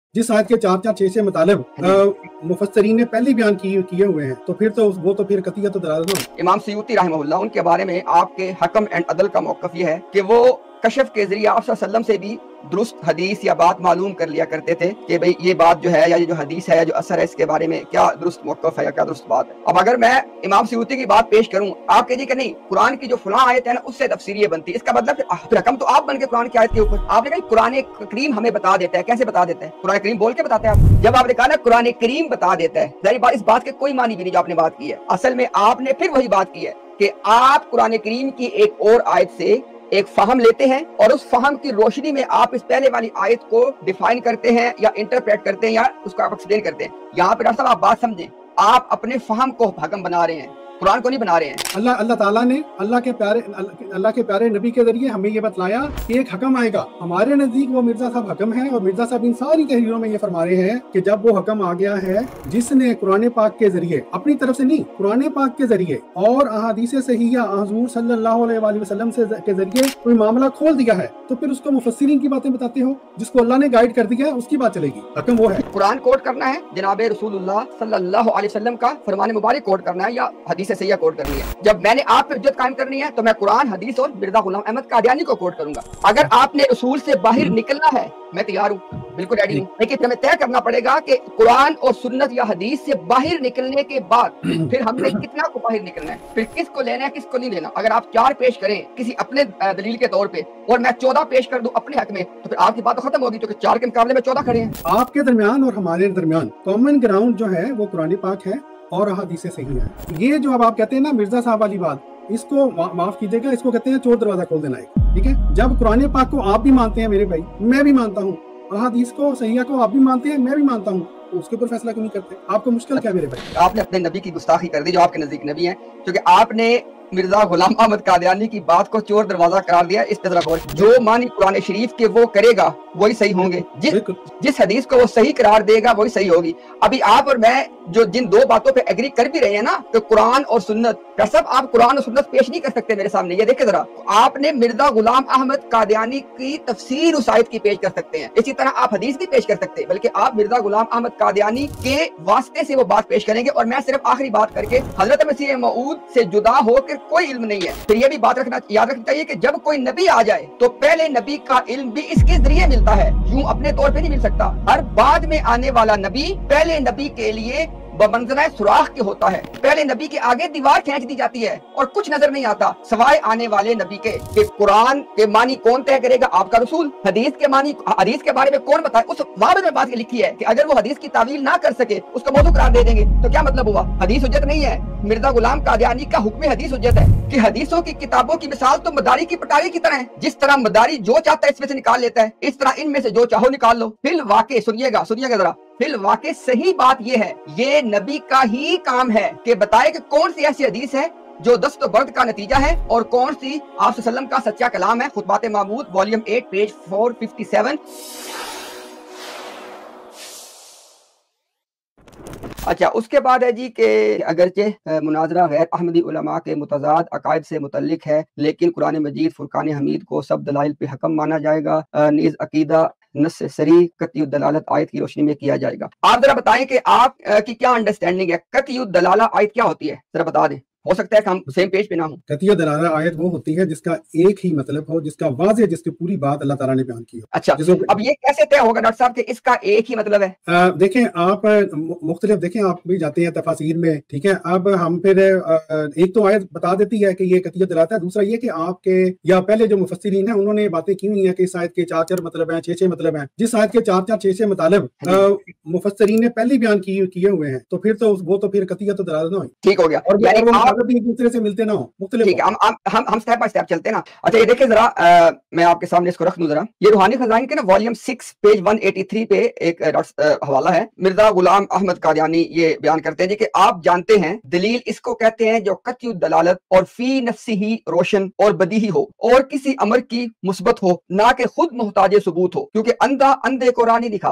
जिस आयत के 4-4 6 मतलब मुफस्सरीन ने पहले बयान किए हुए हैं, तो फिर तो वो तो फिर कतियत दलालत ना। इमाम सयूती रहमहुल्लाह, उनके बारे में आपके हकम एंड अदल का मौक़िफ़ ये है कि वो कशफ के जरिए आप सल्लल्लाहु अलैहि वसल्लम से भी दुरुस्त हदीस या बात मालूम कर लिया करते थे कि भाई ये बात जो है या ये जो हदीस है या जो असर है इसके बारे में क्या दुरुस्त मौक़िफ़ है या क्या दुरुस्त बात है। अब अगर मैं इमाम सयूती की बात पेश करूं, आप कहिए कि नहीं कुरान की जो फलां आयत है ना उससे तफसीर ये बनती है, इसका मतलब फिर हकम तो आप बन के कुरान की आयत के ऊपर। आपने कहा कुरान करीम हमें बता देता है, कैसे बता देता है? कुरान करीम बोल के बताते हैं आप। जब आपने कहा ना कुरान करीम बता देता है, जाहिर बात इस बात के कोई मानी भी नहीं जो आपने बात की है। असल में आपने फिर वही बात की है कि आप कुरान करीम की एक और आयत से एक फहम लेते हैं और उस फहम की रोशनी में आप इस पहले वाली आयत को डिफाइन करते हैं या इंटरप्रेट करते हैं या उसको आप एक्सप्लेन करते हैं। यहाँ पे डॉक्टर साहब आप बात समझें, आप अपने फहम को हकम बना रहे हैं, कुरान को नहीं बना रहे हैं। अल्लाह ताला ने अल्लाह के प्यारे नबी के जरिए हमें ये बतलाया कि एक हकम आएगा। हमारे नजदीक वो मिर्जा साहब हकम है, और मिर्जा साहब इन सारी तहरीरों में ये फरमा रहे हैं कि जब वो हकम आ गया है जिसने कुरान पाक के जरिए, अपनी तरफ से नहीं, कुरान पाक के जरिए और अहादीस सहीहा हुजूर सल्लल्लाहु अलैहि वसल्लम के जरिए कोई मामला खोल दिया है, तो फिर उसको मुफस्सिरीन की बातें बताते हो, जिसको अल्लाह ने गाइड कर दिया है उसकी बात चलेगी। हकम वो है। कुरान कोट करना है, जनाब रसूलुल्लाह सल्लल्लाहु अलैहि वसल्लम का फरमान मुबारक कोट करना है या हदीस सहीहा कोट करनी है। जब मैंने आप पे हुज्जत कायम करनी है तो मैं कुरान, हदीस और मिर्जा गुलाम अहमद कादियानी को कोट करूंगा। अगर आपने उसूल से बाहर निकलना है, मैं तैयार हूँ, बिल्कुल रेडी हूँ, लेकिन हमें तय करना पड़ेगा कि कुरान और सुन्नत या हदीस से बाहर निकलने के बाद फिर हमने कितना को बाहर निकलना है, फिर किसको लेना है किसको नहीं लेना। अगर आप 4 पेश करें किसी अपने दलील के तौर पे और मैं 14 पेश कर दूं अपने हक में, तो फिर आपकी बात तो खत्म होगी, क्योंकि 4 के मुकाबले में 14 खड़े हैं। आपके दरमियान और हमारे दरमियान कॉमन ग्राउंड जो है वो कुरान पाक है और हदीस सही है। ये जो अब आप कहते हैं ना मिर्जा साहब वाली बात, इसको माफ कीजिएगा, इसको कहते हैं चोर दरवाजा खोल देना है। ठीक है, जब कुरान पाक को आप भी मानते हैं मेरे भाई, मैं भी मानता हूँ, हदीस को सहीहा को आप भी मानते हैं, मैं भी मानता हूँ, उसके ऊपर फैसला क्यों नहीं करते? आपको मुश्किल क्या मेरे भाई? आपने अपने नबी की गुस्ताखी कर दी जो आपके नजदीक नबी हैं, क्योंकि आपने मिर्जा गुलाम अहमद कादियानी की बात को चोर दरवाजा करार दिया। इस तरह जो मानी कुरान शरीफ के वो करेगा वही सही होंगे, जिस हदीस को वो सही करार देगा वही सही होगी। अभी आप और मैं जो जिन 2 बातों पे एग्री कर भी रहे हैं ना, तो कुरान और सुन्नत का सब आप कुरान और सुन्नत पेश नहीं कर सकते मेरे सामने। ये देखे जरा, आपने मिर्जा गुलाम अहमद कादियानी की तफसीर उस आयत की पेश कर सकते हैं, इसी तरह आप हदीस भी पेश कर सकते हैं, बल्कि आप मिर्जा गुलाम अहमद कादियानी के वास्ते से वो बात पेश करेंगे। और मैं सिर्फ आखिरी बात करके, हजरत मसीह मऊद से जुदा होकर कोई इल्म नहीं है। फिर ये भी बात याद रखनी चाहिए कि जब कोई नबी आ जाए तो पहले नबी का इल्म भी इसके जरिए मिलता है, यूं अपने तौर पे नहीं मिल सकता। हर बाद में आने वाला नबी पहले नबी के लिए बमंज़िल सुराख के होता है, पहले नबी के आगे दीवार खींच दी जाती है और कुछ नजर नहीं आता सवाए आने वाले नबी के। कि कुरान के मानी कौन तय करेगा? आपका रसूल। हदीस के मानी, हदीस के बारे में कौन बताए? उस वाबत में बात लिखी है कि अगर वो हदीस की तावील ना कर सके उसको मौजू करार दे देंगे, तो क्या मतलब हुआ? हदीस हुज्जत नहीं है। मिर्जा गुलाम कादियानी का हुक्म हदीस हुज्जत है कि हदीसों की किताबों की मिसाल तो मदारी की पटारी की तरह है। जिस तरह मदारी जो चाहता है इसमें से निकाल लेता है, इस तरह इनमें से जो चाहो निकाल लो। फिल वाक़े सुनिएगा जरा, फिल वाक़े सही बात ये है, ये नबी का ही काम है कि बताए कि कौन सी ऐसी हदीस है जो दस्त बर्द का नतीजा है और कौन सी आप सल्लम का सच्चा कलाम है। Khutbat Mahmood volume 8 page 457। अच्छा, उसके बाद है जी कि अगरचे मुनाजरा गैर अहमदी उलमा के मुतज़ाद अकायद से मुतल्लिक है, लेकिन कुरान मजीद फुरकान हमीद को सब दलाइल पे हकम माना जाएगा, नीज़ अकीदा नस सरी कतई दलालत आयत की रोशनी में किया जाएगा। आप जरा बताएं कि आप की क्या अंडरस्टैंडिंग है, कतई दलाला आयत क्या होती है? जरा बता दें, हो सकता है कि हम सेम पेज पे ना हो। कतिया दलाला आयत वो होती है जिसका एक ही मतलब हो, जिसका वाज़ेह, जिसकी पूरी बात अल्लाह ताला ने बयान की हो। अच्छा, अब ये कैसे तय होगा डॉक्टर साहब कि इसका एक ही मतलब है? देखें आप मुख्तलिफ, देखें आप भी जाते हैं तफासीर में, ठीक है। अब हम फिर एक तो आयत बता देती है कि ये कतिया दलालत है, दूसरा ये कि आपके या पहले जो मुफस्सिरीन हैं उन्होंने बातें की हुई हैं कि इस आयत के 4-4 मतलब हैं, 6-6 मतलब हैं। जिस आयत के 4-4 6 मतलब मुफस्सिरीन ने पहले बयान किए हुए हैं, तो फिर तो वो तो फिर कतिया तो दलालत ना हो। ठीक हो गया, और एक दूसरे से मिलते ना हो, मुख्तलिफ। ठीक है, हम स्टेप बाय स्टेप चलते हैं ना। अच्छा, ये देखिए जरा, मैं आपके सामने इसको रख दूं जरा। ये रूहानी खजाइन के ना वॉल्यूम 6 पेज 183 पे एक हवाला है। मिर्जा गुलाम अहमद कादियानी ये बयान करते हैं जी कि आप जानते हैं दलील इसको कहते हैं जो कतई दलालत और फी नफ्सी ही रोशन और बदीही हो और किसी अमर की मुस्बत हो, ना कि खुद मोहताज सबूत हो, क्योंकि अंधा अंधे को राह नहीं दिखा सकता।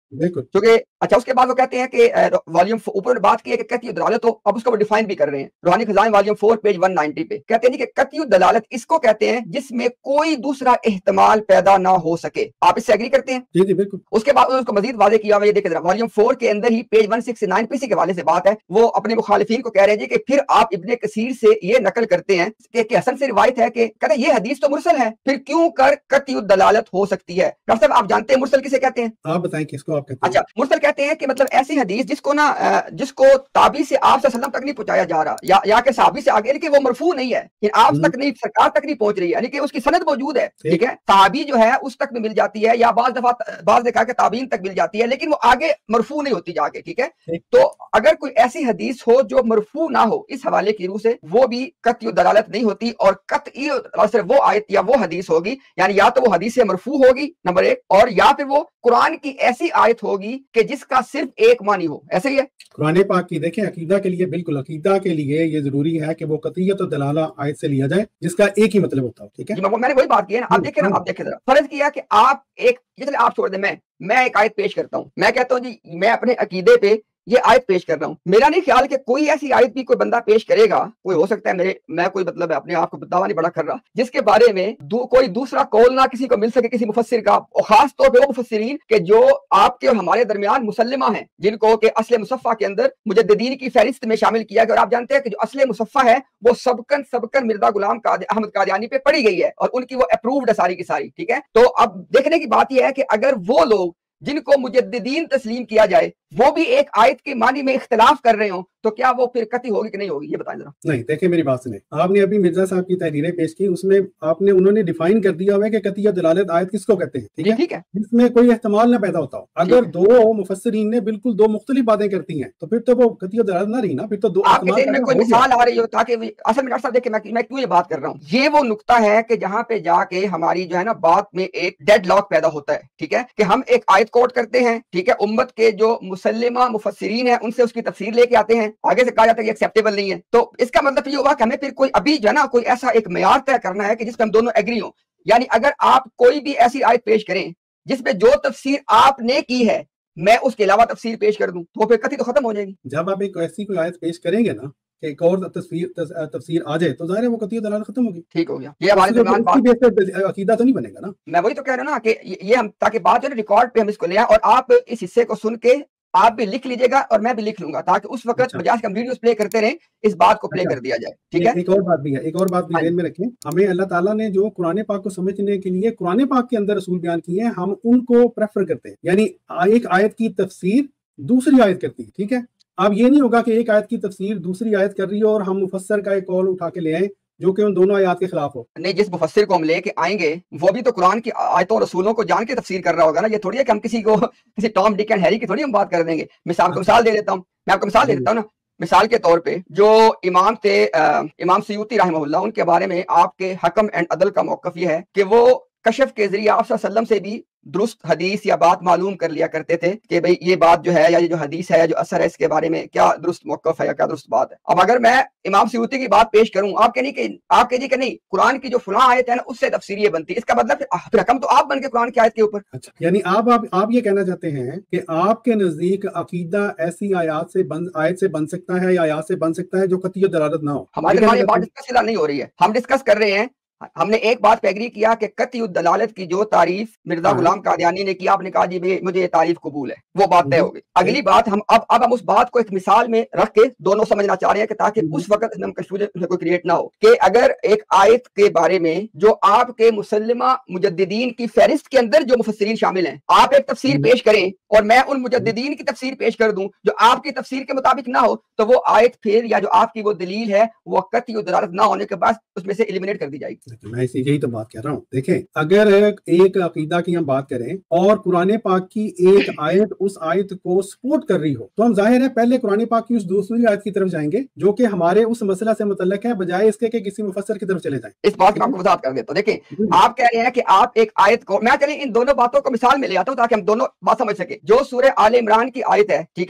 क्योंकि अच्छा उसके बाद वो कहते हैं कि वॉल्यूम ऊपर बात की है कि कतई दलालत, तो अब उसको वो डिफाइन भी कर रहे हैं रूहानी खजान वॉल्यूम 4 पेज 190 पे कहते हैं कि कतई दलालत इसको कहते हैं जिसमें कोई दूसरा एहतमाल पैदा ना हो सके। आप इससे एग्री करते हैं? जी जी बिल्कुल। उसके बाद उसको मजीद वाज़ेह किया हुआ, ये देखें वॉल्यूम 4 के अंदर ही पेज 169 पे इसी के हवाले से बात है। वो अपने मुखालिफिन को कह रहे हैं कि फिर आप इब्ने कसीर से ये नकल करते हैं कि हसन से रिवायत है कि कहते हैं ये हदीस तो मुरसल है, फिर क्यों कर कतई दलालत हो सकती है? डॉक्टर साहब आप जानते हैं मुरसल किसे कहते हैं? आप बताएं किसको आप कहते हैं? अच्छा, मुरसल कहते हैं कि मतलब ऐसी हदीस जिसको ना जिसको ताबी से आप सल्लल्लाहु अलैहि वसल्लम तक नहीं पहुंचाया जा रहा, या कि सहाबी से आगे, लेकिन वो मरफू नहीं है, आप तक नहीं, सरकार तक नहीं पहुंच रही है, यानी कि उसकी सनद मौजूद है, ठीक है, सहाबी जो है उस तक भी मिल जाती है, या बाज देखा के ताबीन तक मिल जाती है, लेकिन वो आगे मरफू नहीं होती जाके, ठीक है। तो अगर कोई ऐसी हदीस हो जो मरफू ना हो इस हवाले की रूह से, वो भी कतई दलालत नहीं होती, और कतई सिर्फ वो आयत या वो हदीस होगी, यानी या तो वो हदीस मरफू होगी नंबर 1, और या फिर वो कुरान की ऐसी आयत होगी कि जिसका सिर्फ एक मानी हो। ऐसे ही है कुरान पाक की। देखें अकीदा के लिए, बिल्कुल अकीदा के लिए ये जरूरी है कि वो कतईयत और दलाला आयत से लिया जाए जिसका एक ही मतलब होता है, ठीक है। मैंने वही बात की है ना। आप देखिए ना, आप देखिए जरा, फर्ज किया कि आप एक, चलिए आप छोड़ दें, मैं एक आयत पेश करता हूँ, मैं कहता हूँ जी मैं अपने अकीदे पे ये आयत पेश कर रहा हूँ, मेरा नहीं ख्याल कि कोई ऐसी आयत भी कोई बंदा पेश करेगा, कोई हो सकता है मैं कोई मतलब अपने आप को दावा नहीं बड़ा कर रहा, जिसके बारे में कोई दूसरा कौल ना किसी को मिल सके किसी मुफस्सिर का, और खास तौर पे वो मुफस्सिरीन के जो आपके और हमारे दरमियान मुसल्लिमा हैं, जिनको के असले मुसफ़ा के अंदर मुजद्दिदीन की फहरिस्त में शामिल किया गया। और आप जानते हैं कि जो असले मुसफ़ा है वो सबकन मिर्जा गुलाम अहमद कादियानी पे पढ़ी गई है, और उनकी वो अप्रूव्ड है सारी की सारी, ठीक है। तो अब देखने की बात यह है कि अगर वो लोग जिनको मुजद्दिदीन तस्लीम किया जाए वो भी एक आयत के मानी में इख्तिलाफ कर रहे हो, तो क्या वो फिर कतई होगी कि नहीं होगी, ये बताएं जरा। नहीं, देखिए मेरी बात सुने, आपने अभी मिर्जा साहब की तहरीरें पेश की, उसमें उन्होंने डिफाइन कर दिया हुआ है कि कतई दलालत आयत किसको कहते हैं, ठीक है, जिसमें कोई एहतमाल ना पैदा होता हो। अगर दो मुफस्सिरीन ने बिल्कुल दो मुख्तलिफ बातें करती हैं तो फिर तो वो कतई दलालत ना रही ना, फिर तो दो में कोई मिसाल आ रही हो ताकि असल में डॉक्टर साहब देखिए मैं क्यों ये बात कर रहा हूँ, ये वो नुक्ता है कि जहाँ पे जाके हमारी जो है ना बात में एक डेड लॉक पैदा होता है, ठीक है, कि हम एक आयत कोट करते हैं, ठीक है, उम्मत के जो मुसल्लिमा मुफस्सिरीन है उनसे उसकी तफसीर लेके आते हैं, आगे से कहा जाता है कि एक्सेप्टेबल नहीं है, तो इसका मतलब ये हुआ कि हमें फिर कोई अभी जो है ना कोई ऐसा एक मेयार तय करना है कि जिस पे हम दोनों एग्री हो। यानी अगर आप कोई भी ऐसी आयत पेश करें जिसमें जो तफसीर आपने की है मैं उसके अलावा तफसीर पेश कर दूं, तो फिर कतई तो खत्म हो जाएगी। जब आप एक ऐसी कोई आयत पेश करेंगे ना कि एक और तफसीर आ जाए तो जाहिर है वो कतई दलालत खत्म होगी। ठीक हो गया, ये हमारे दरमियान अकीदा तो नहीं बनेगा ना। मैं वही तो कह रहा हूं ना कि ये हम ताकि बात जो है रिकॉर्ड पे हम इसको ले आए, और आप इस हिस्से को सुन के आप भी लिख लीजिएगा और मैं भी लिख लूंगा, ताकि उस वक्त बजाय हम वीडियोस प्ले करते रहे इस बात को प्ले कर दिया जाए, ठीक है। एक और बात भी है, एक और बात भी ध्यान में रखें, हमें अल्लाह ताला ने जो कुरान पाक को समझने के लिए कुरान पाक के अंदर रसूल बयान किए हैं, हम उनको प्रेफर करते हैं, यानी एक आयत की तफसीर दूसरी आयत करती है, ठीक है। अब ये नहीं होगा कि एक आयत की तफसीर दूसरी आयत कर रही हो और हम मुफस्सर का एक कौल उठा के ले आए जो कि उन दोनों आयत के खिलाफ हो। नहीं, जिस मुफस्सिर को हम लेके आएंगे वो भी तो कुरान की आयतों और रसूलों को जान के तफसीर कर रहा होगा ना। ये थोड़ी है कि हम किसी को किसी टॉम डिक एंड हैरी की थोड़ी हम बात कर देंगे। मिसाल दे देता हूँ, मैं आपको मिसाल दे देता हूँ ना। मिसाल के तौर पे जो इमाम थे इमाम सयूती रहमहुल्लाह, उनके बारे में आपके हकम एंड अदल का मौक़िफ़ ये है कि वो कशफ के जरिए आप सल्लल्लाहु अलैहि वसल्लम से भी दुरुस्त हदीस या बात मालूम कर लिया करते थे कि भाई ये बात जो है या ये जो हदीस है या जो असर है इसके बारे में क्या दुरुस्त मौक़िफ़ है या क्या दुरुस्त बात है। अब अगर मैं इमाम सयूती की बात पेश करूं, आप कहिए कि नहीं कुरान की जो फलां आयत है ना उससे तफसीर ये बनती है, इसका मतलब फिर हकम तो आप बन के कुरान की आयत के ऊपर। अच्छा, यानी आप ये कहना चाहते हैं कि आपके नजदीक अकीदा ऐसी आयत से बन सकता है या आयत से बन सकता है जो कतई दलालत ना हो। हमारे बात डिस्कस नहीं हो रही है, हम डिस्कस कर रहे हैं। हमने एक बात पे एग्री किया कि कतई दलालत की जो तारीफ मिर्जा गुलाम कादियानी ने की, आपने कहा जी मुझे ये तारीफ कबूल है, वो बात तय हो गई। अगली बात हम अब हम उस बात को एक मिसाल में रख के दोनों समझना चाह रहे हैं कि ताकि उस वक्त कंफ्यूजन कोई क्रिएट ना हो कि अगर एक आयत के बारे में जो आपके मुसल्लिमा मुजद्दिदीन की फहरिस्त के अंदर जो मुफस्सिरीन शामिल हैं, आप एक तफसीर पेश करें और मैं उन मुजद्दिदीन की तफसीर पेश कर दूं जो आपकी तफसीर के मुताबिक ना हो, तो वो आयत फिर या जो आपकी वो दलील है वो कतई दलालत ना होने के बाद उसमें से एलिमिनेट कर दी जाएगी। मैं यही तो बात कर रहा हूँ। देखें, अगर एक अकीदा की हम बात करें और कुरान पाक की एक आयत उस आयत को सपोर्ट कर रही हो, तो हम जाहिर है पहले कुरान पाक की उस दूसरी आयत की तरफ जाएंगे जो कि हमारे उस मसला से मुतल्लिक है, बजाय इसके कि किसी मुफस्सिर की तरफ चले जाएं। इस बात को आपको वजाहत कर देता हूं। देखिए, आप कह रहे हैं कि आप एक आयत को, मैं चलिए इन दोनों बातों को मिसाल में ले आता हूं ताकि हम दोनों बात समझ सके। जो सूरह आले इमरान की आयत है, ठीक है,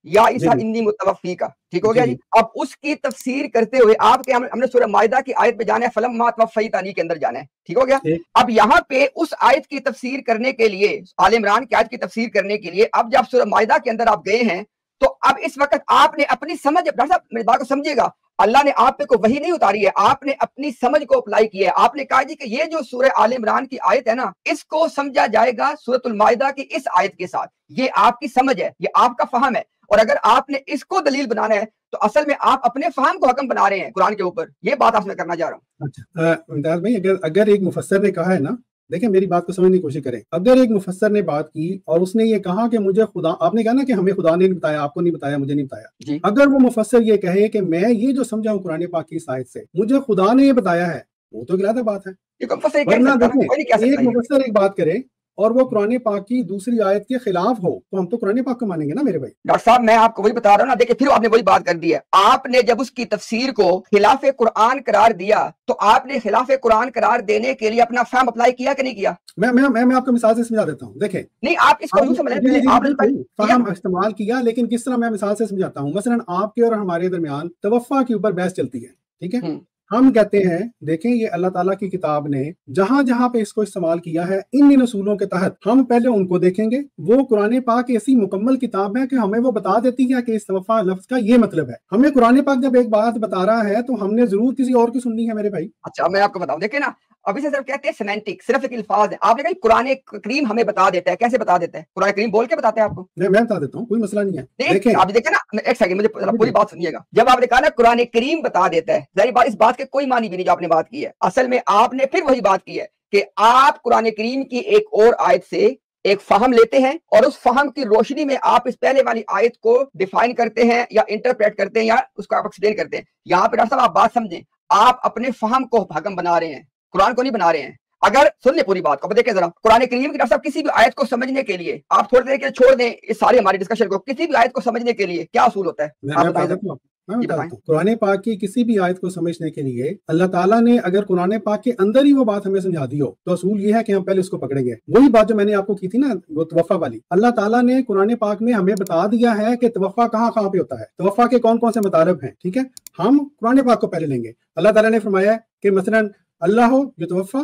یا عیسیٰ انی متوفی کا، ٹھیک ہو گیا جی۔ اب اس کی تفسیر کرتے ہوئے آپ کے ہم نے سورہ مائدہ کی آیت پہ جانا ہے، فلما توفیتنی کے اندر جانا ہے، ٹھیک ہو گیا۔ اب یہاں پہ اس آیت کی تفسیر کرنے کے لیے، آل عمران کی آیت کی تفسیر کرنے کے لیے اب جب سورہ مائدہ کے اندر آپ گئے ہیں تو اب اس وقت آپ نے اپنی سمجھ، ڈاکٹر صاحب میری بات کو سمجھیے گا، اللہ نے آپ پہ کوئی وحی نہیں اتاری ہے، آپ نے اپنی سمجھ کو اپلائی کیا ہے۔ آپ نے کہا جی کہ یہ جو سورہ آل عمران کی آیت ہے نا، اس کو سمجھا جائے گا سورۃ المائدہ کی اس آیت کے ساتھ، یہ آپ کی سمجھ ہے، یہ آپ کا فہم ہے، اور اگر آپ نے اس کو دلیل بنانا ہے تو اصل میں آپ اپنے فہم کو حکم بنا رہے ہیں قرآن کے اوپر، یہ بات آپ سے کرنا چاہ رہا ہوں۔ اچھا امتیاز بھائی، اگر ایک مفسر نے کہا ہے نا، دیکھیں میری بات کو سمجھنے کی کوشش کریں، اگر ایک مفسر نے بات کی اور اس نے یہ کہا کہ مجھے خدا، آپ نے کہا نا کہ ہمیں خدا نے نہیں بتایا، آپ کو نہیں بتایا، مجھے نہیں بتایا، اگر وہ مفسر یہ کہے کہ میں یہ جو سمجھا ہوں قرآن پاک کی آیت سے مجھے خدا نے یہ بتایا ہے، وہ تو غلط بات ہے۔ ورنہ دیکھیں ایک مفسر ایک بات کرے اور وہ قرآن پاک کی دوسری آیت کے خلاف ہو تو ہم تو قرآن پاک کو مانیں گے نا میرے بھائی۔ ڈاکٹر صاحب میں آپ کو وہی بتا رہا ہوں نا، دیکھیں پھر آپ نے وہی بات کر دی ہے، آپ نے جب اس کی تفسیر کو خلاف قرآن قرار دیا تو آپ نے خلاف قرآن قرار دینے کے لیے اپنا فہم اپلائی کیا کہ نہیں کیا؟ میں آپ کو مثال سے سمجھا دیتا ہوں، دیکھیں نہیں آپ اس کو یوں سمجھیں، فہم استعمال کیا، لیکن کس طرح میں مثال سے سمجھاتا ہوں۔ مثلا آپ کے اور ہمارے درمیان توفع کے اوپر بحث چلتی ہے، ٹھیک ہے، ہم کہتے ہیں دیکھیں یہ اللہ تعالیٰ کی کتاب نے جہاں جہاں پہ اس کو استعمال کیا ہے ان اصولوں کے تحت ہم پہلے ان کو دیکھیں گے۔ وہ قرآن پاک ایسی مکمل کتاب ہے کہ ہمیں وہ بتا دیتی ہے کہ اس توفع لفظ کا یہ مطلب ہے۔ ہمیں قرآن پاک جب ایک بات بتا رہا ہے تو ہم نے ضرور کسی اور کی سننی ہے میرے بھائی۔ اچھا میں آپ کو بتاؤں، دیکھیں نا ابھی سے صرف کہتے ہیں سیمینٹک، صرف ایک الفاظ ہے، آپ نے کہا قرآن کریم ہمیں بتا دیتا ہے، کیسے بتا دیتا ہے؟ قرآن کریم بول کے بتاتا ہے آپ کو؟ میں بتا دیتا ہوں، کوئی مسئلہ نہیں ہے۔ دیکھیں آپ دیکھیں نا، ایک سیکنڈ مجھے پوری بات سنیے گا، جب آپ نے کہا نا قرآن کریم بتا دیتا ہے، ظاہر بات اس بات کے کوئی معنی بھی نہیں جو آپ نے بات کی ہے، اصل میں آپ نے پھر وہی بات کی ہے کہ آپ قرآن کریم کی ایک اور آیت سے ایک فہم لیتے ہیں اور اس فہم کی روشنی میں آپ اس پہلے والی آیت کو ڈیفائن کرتے ہیں یا انٹرپریٹ کرتے ہیں یا اس کو آپ ایکسپلین کرتے ہیں۔ یہاں پہ ڈاکٹر صاحب آپ بات سمجھیں، آپ اپنے فہم کو حکم بنا رہے ہیں، قرآن کو نہیں بنا رہے ہیں۔ اگر سن لیں پوری بات کو، دیکھیں ذرا قرآن کریم کی ڈاکٹر صاحب کسی بھی آیت کو سمجھنے کے لیے آپ تھوڑی دیر کے چھوڑ دیں اس ساری ہماری ڈسکشن کو، کسی بھی آیت کو سمجھنے کے لیے کیا اصول ہوتا ہے؟ میں بتاتا ہوں، قرآن پاک کی کسی بھی آیت کو سمجھنے کے لیے اللہ تعالیٰ نے اگر قرآن پاک کے اندر ہی وہ بات ہمیں سمجھا دی ہو تو اصول یہ ہے کہ ہم پہلے اس کو پکڑیں گے۔ وہی بات جو میں نے آپ کو کی تھی نا وہ توفع والی، اللہ تعالیٰ نے قرآن پاک میں ہمیں بتا دیا ہے کہ توفع کہاں کہاں پہ ہوتا ہے، توفع کے کون کون سے مطالب ہیں، ٹھیک ہے، ہم قرآن پاک کو پہلے لیں گے۔ اللہ تعالیٰ نے فرمایا کہ مثلا اللہ ہو یتوفا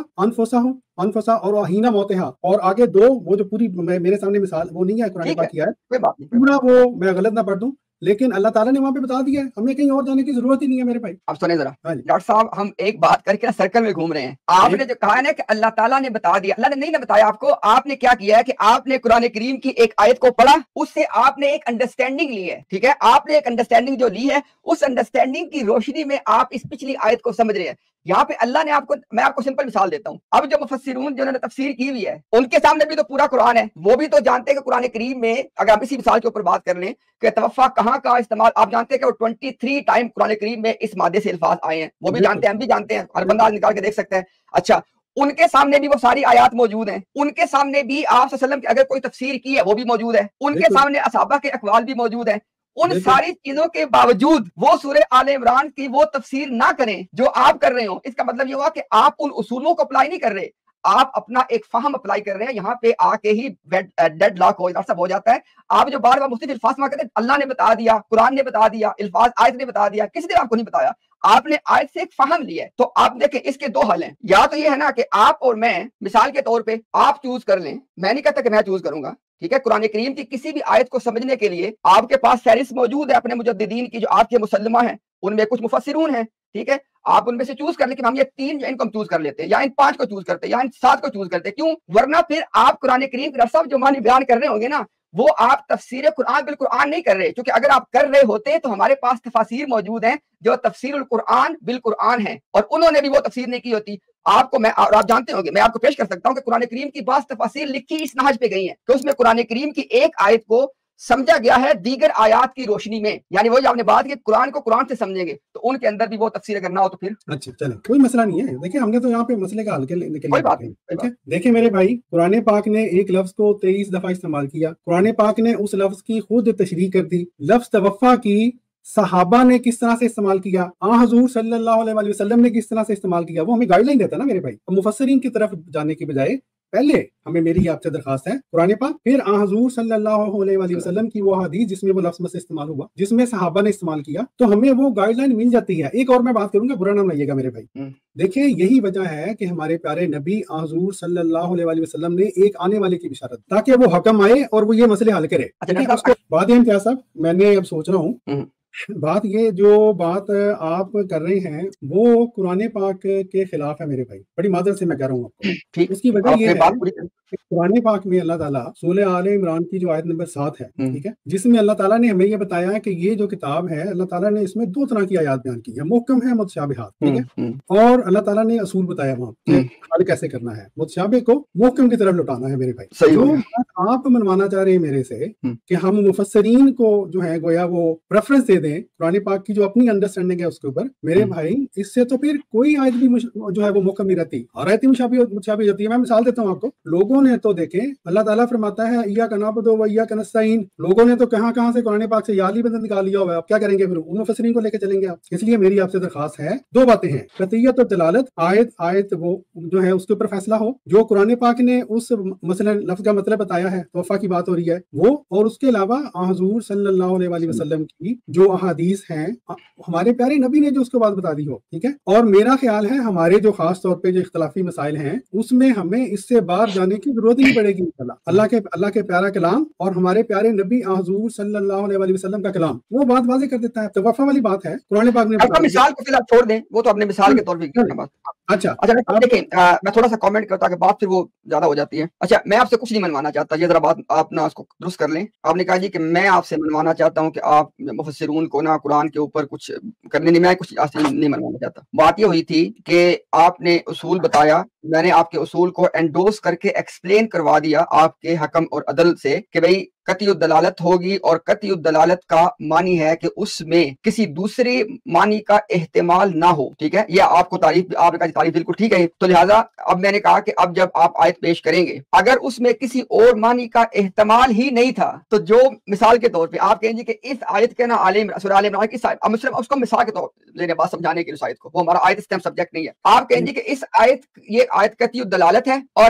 انفسا اور حین موتہا، اور آگے دو وہ جو پوری میرے سامنے مثال وہ نہیں ہے قرآن پاک کی ہے پورا، وہ میں غلط نہ پڑھ دوں، لیکن اللہ تعالیٰ نے وہاں پہ بتا دیا ہے، ہمیں کہیں اور جانے کی ضرورت ہی نہیں ہے میرے بھائی۔ اب سنیں ذرا ڈاکٹر صاحب، ہم ایک بات کر کے سرکل میں گھوم رہے ہیں۔ آپ نے جو کہا ہے نا کہ اللہ تعالیٰ نے بتا دیا، اللہ نے نہیں بتایا آپ کو، آپ نے کیا کیا ہے کہ آپ نے قرآن کریم کی ایک آیت کو پڑھا، اس سے آپ نے ایک انڈرسٹینڈنگ لی ہے، ٹھیک ہے، آپ نے ایک انڈرسٹینڈنگ جو لی ہے اس انڈرسٹینڈنگ کی روشنی میں آپ اس پچھلی آیت کو سمجھ رہے ہیں۔ یہاں پہ اللہ نے آپ کو، میں آپ کو سمپل مثال دیتا ہوں، اب جو مفسرون جنہوں نے تفسیر کی ہوئی ہے ان کے سامنے بھی تو پورا قرآن ہے، وہ بھی تو جانتے ہیں کہ قرآن کریم میں اگر آپ اسی مثال کے اوپر بات کر لیں کہ توفع کہاں کا استعمال، آپ جانتے ہیں کہ وہ 23 ٹائم قرآن کریم میں اس مادے سے الفاظ آئے ہیں، وہ بھی جانتے ہیں، ہم بھی جانتے ہیں، ہر بندہ نکال کے دیکھ سکتا ہے۔ اچھا ان کے سامنے بھی وہ ساری آیات موجود ہیں، ان کے سامنے بھی آپ صلی اللہ علیہ وسلم کی اگر کوئی تفسیر کی ہے وہ بھی موجود ہے، ان کے سامنے اصحابہ کے اقوال بھی موجود ہیں، ان ساری چیزوں کے باوجود وہ سورہ آل عمران کی وہ تفسیر نہ کریں جو آپ کر رہے ہو، اس کا مطلب یہ ہوا کہ آپ ان اصولوں کو اپلائی نہیں کر رہے، آپ اپنا ایک فہم اپلائی کر رہے ہیں۔ یہاں پہ آ کے ہی ڈیڈ لاک ہو جاتا ہے۔ آپ جو بار بار مختلف الفاظ میں کہتے ہیں اللہ نے بتا دیا، قرآن نے بتا دیا، الفاظ آیت نے بتا دیا، کسی نے آپ کو نہیں بتایا، آپ نے آیت سے ایک فہم لیا ہے۔ تو آپ دیکھیں اس کے دو حل ہیں، یا تو یہ ہے نا کہ آپ اور میں مثال کے طور پہ آپ چوز کر لیں، میں نہیں کہتا کہ میں چوز کروں گا، ٹھیک ہے، قرآن کریم کی کسی بھی آیت کو سمجھنے کے لیے آپ کے پاس فہرست موجود ہے اپنے مجددین کی جو آپ کے مسلمہ ہیں، ان میں کچھ مفسرون ہیں، ٹھیک ہے، آپ ان میں سے چوز کر لیں کہ ہم یہ 3 جو ان کو ہم چوز کر لیتے ہیں، یا ان 5 کو چوز کرتے ہیں، یا ان 7 کو چوز کرتے ہیں، کیوں؟ ورنہ پھر آپ قرآن کریم کے صاحب جو معنی بیان کر رہے ہوں گے نا، وہ آپ تفسیر قرآن بالقرآن نہیں کر رہے، کیونکہ اگر آپ کر رہے ہوتے تو ہمارے پاس تفاسیر موجود ہیں جو تفسیر القرآن بالقرآن ہیں، اور انہوں نے بھی وہ تفسیر نہیں کی ہوتی۔ آپ کو میں اور آپ جانتے ہوں گے، میں آپ کو پیش کر سکتا ہوں کہ قرآن کریم کی بعض تفاسیر لکھی اس نہج پہ گئی ہیں کہ اس میں قرآن کریم کی ایک آیت کو سمجھا گیا ہے دیگر آیات کی روشنی میں، یعنی وہ جو آپ نے بات کی قرآن کو قرآن سے سمجھیں گے تو ان کے اندر بھی وہ تفسیر اگر نہ ہو تو پھر اچھا چلیں کوئی مسئلہ نہیں ہے۔ دیکھیں ہم نے تو یہاں پہ مسئلے کا حل کے لیے دیکھیں میرے بھائی، قرآن پاک نے ایک لفظ کو 23 دفعہ استعمال کیا، قرآن پاک نے اس لفظ کی خود تشریح کر دی۔ لفظ توفع کی صحابہ نے کس طرح سے استعمال کیا، حضور صلی اللہ علیہ وسلم نے کس طرح سے استعمال کیا، وہ ہمیں گائیڈ لائن دیتا ہے نا میرے بھائی۔ مفسرین کی طرف جانے کی بجائے पहले हमें मेरी आपसे दरखास्त है कुरान पाक, फिर हुजूर सल्लल्लाहु अलैहि वसल्लम की वो हदीस जिसमें वो लफ्ज़ मस इस्तेमाल हुआ, जिसमें सहाबा ने इस्तेमाल किया, तो हमें वो गाइडलाइन मिल जाती है। एक और मैं बात करूंगा, बुरा ना मानिएगा मेरे भाई। देखिए यही वजह है कि हमारे प्यारे नबी हुजूर सल्लल्लाहु अलैहि वसल्लम ने एक आने वाले की बिशारत, ताकि वो हकम आए और वो ये मसले हल करे। उसको बात है क्या साहब, मैंने अब सोच रहा हूँ बात ये जो बात आप कर रहे हैं वो कुरान पाक के खिलाफ है मेरे भाई, बड़ी मादर से मैं कह रहा हूँ आपको। उसकी वजह ये है कि कुरान पाक में अल्लाह ताला सूरह आले इमरान की जो आयत नंबर 7 है, ठीक है, जिसमें अल्लाह ताला ने हमें ये बताया है कि ये जो किताब है अल्लाह ताला ने इसमें दो तरह की आयत बयान की है, मुहकम है, मुतशाबिहात, ठीक है, और अल्लाह ताला ने असूल बताया वहाँ हल कैसे करना है, मुतशाबिह को मुहकम की तरफ लौटाना है मेरे भाई। जो आप मनवाना चाह रहे हैं मेरे से कि हम मुफस्सरीन को जो है गोया वो प्रेफरेंस दे दें कुरान पाक की जो अपनी अंडरस्टैंडिंग है उसके ऊपर, मेरे भाई इससे तो फिर कोई आयत भी जो है वो मुहकम नहीं रहती, हर आयत मुशाबिह होती है। मैं मिसाल देता हूँ आपको, लोगों ने तो देखें अल्लाह ताला फरमाता है इय्याका नअबुदु व इय्याका नस्तईन, लोगों ने तो कहां से कुरान पाक से याली बंद निकाल लिया हुआ है। आप क्या करेंगे फिर, उन मुफस्सरीन को लेकर चलेंगे आप। इसलिए मेरी आपसे दरखास्त है, दो बातें हैं, कतइयत और दलालत, आयत वो जो है उसके ऊपर फैसला हो, जो कुरान पाक ने उस मसलन लफ्ज का मतलब बताया है, तोहफा की बात हो रही है वो, और उसके अलावा हुजूर सल्लल्लाहु अलैहि वसल्लम की जो अहादीस हैं, हमारे प्यारे नबी ने जो उसको बात बता दी हो, ठीक है। और मेरा ख्याल है हमारे जो खास तौर पे जो इख्तलाफी मसाइल हैं उसमें हमें इससे बाहर जाने की जरूरत ही नहीं पड़ेगी। अल्लाह के प्यारा कलाम और हमारे प्यारे नबी हुजूर सल्लल्लाहु अलैहि वसल्लम का कलाम वो बात वाज़ेह कर देता है। तवफ़ा वाली बात है, कुरान पाक ने मिसाल को फिर आप छोड़ दें, वो तो अपने मिसाल के तौर पर अच्छा देखें, मैं थोड़ा सा कमेंट करता कि बात फिर वो ज्यादा हो जाती है। अच्छा, मैं आपसे कुछ नहीं मनवाना चाहता, ये जरा बात आप ना उसको दुरुस्त कर लें। आपने कहा जी कि मैं आपसे मनवाना चाहता हूँ कि आप मुफस्सिरून को ना कुरान के ऊपर कुछ करने नहीं, मैं कुछ आपसे नहीं मनवाना चाहता। बात ये हुई थी कि आपने उसूल बताया, मैंने आपके उसूल को एंडोर्स करके एक्सप्लेन करवा दिया आपके हकम और अदल से कि भाई कतई दलालत होगी, और कतई दलालत का मानी है कि उसमें किसी दूसरे मानी का एहतिमाल ना हो, ठीक है। यह आपको तारीफ, आपने कहा तारीफ बिल्कुल ठीक है। तो लिहाजा अब मैंने कहा कि अब जब आप आयत पेश करेंगे, अगर उसमें किसी और मानी का एहतिमाल ही नहीं था, तो जो मिसाल के तौर पे आप कहेंगे कि इस आयत के ना सूरह आले इमरान की उसको मिसाल के तौर लेने बात समझाने के लिए आयत को, वो हमारा आयत स्टेम सब्जेक्ट नहीं है। आप कहेंगे कि इस आयत, ये आयत कतई दलालत है और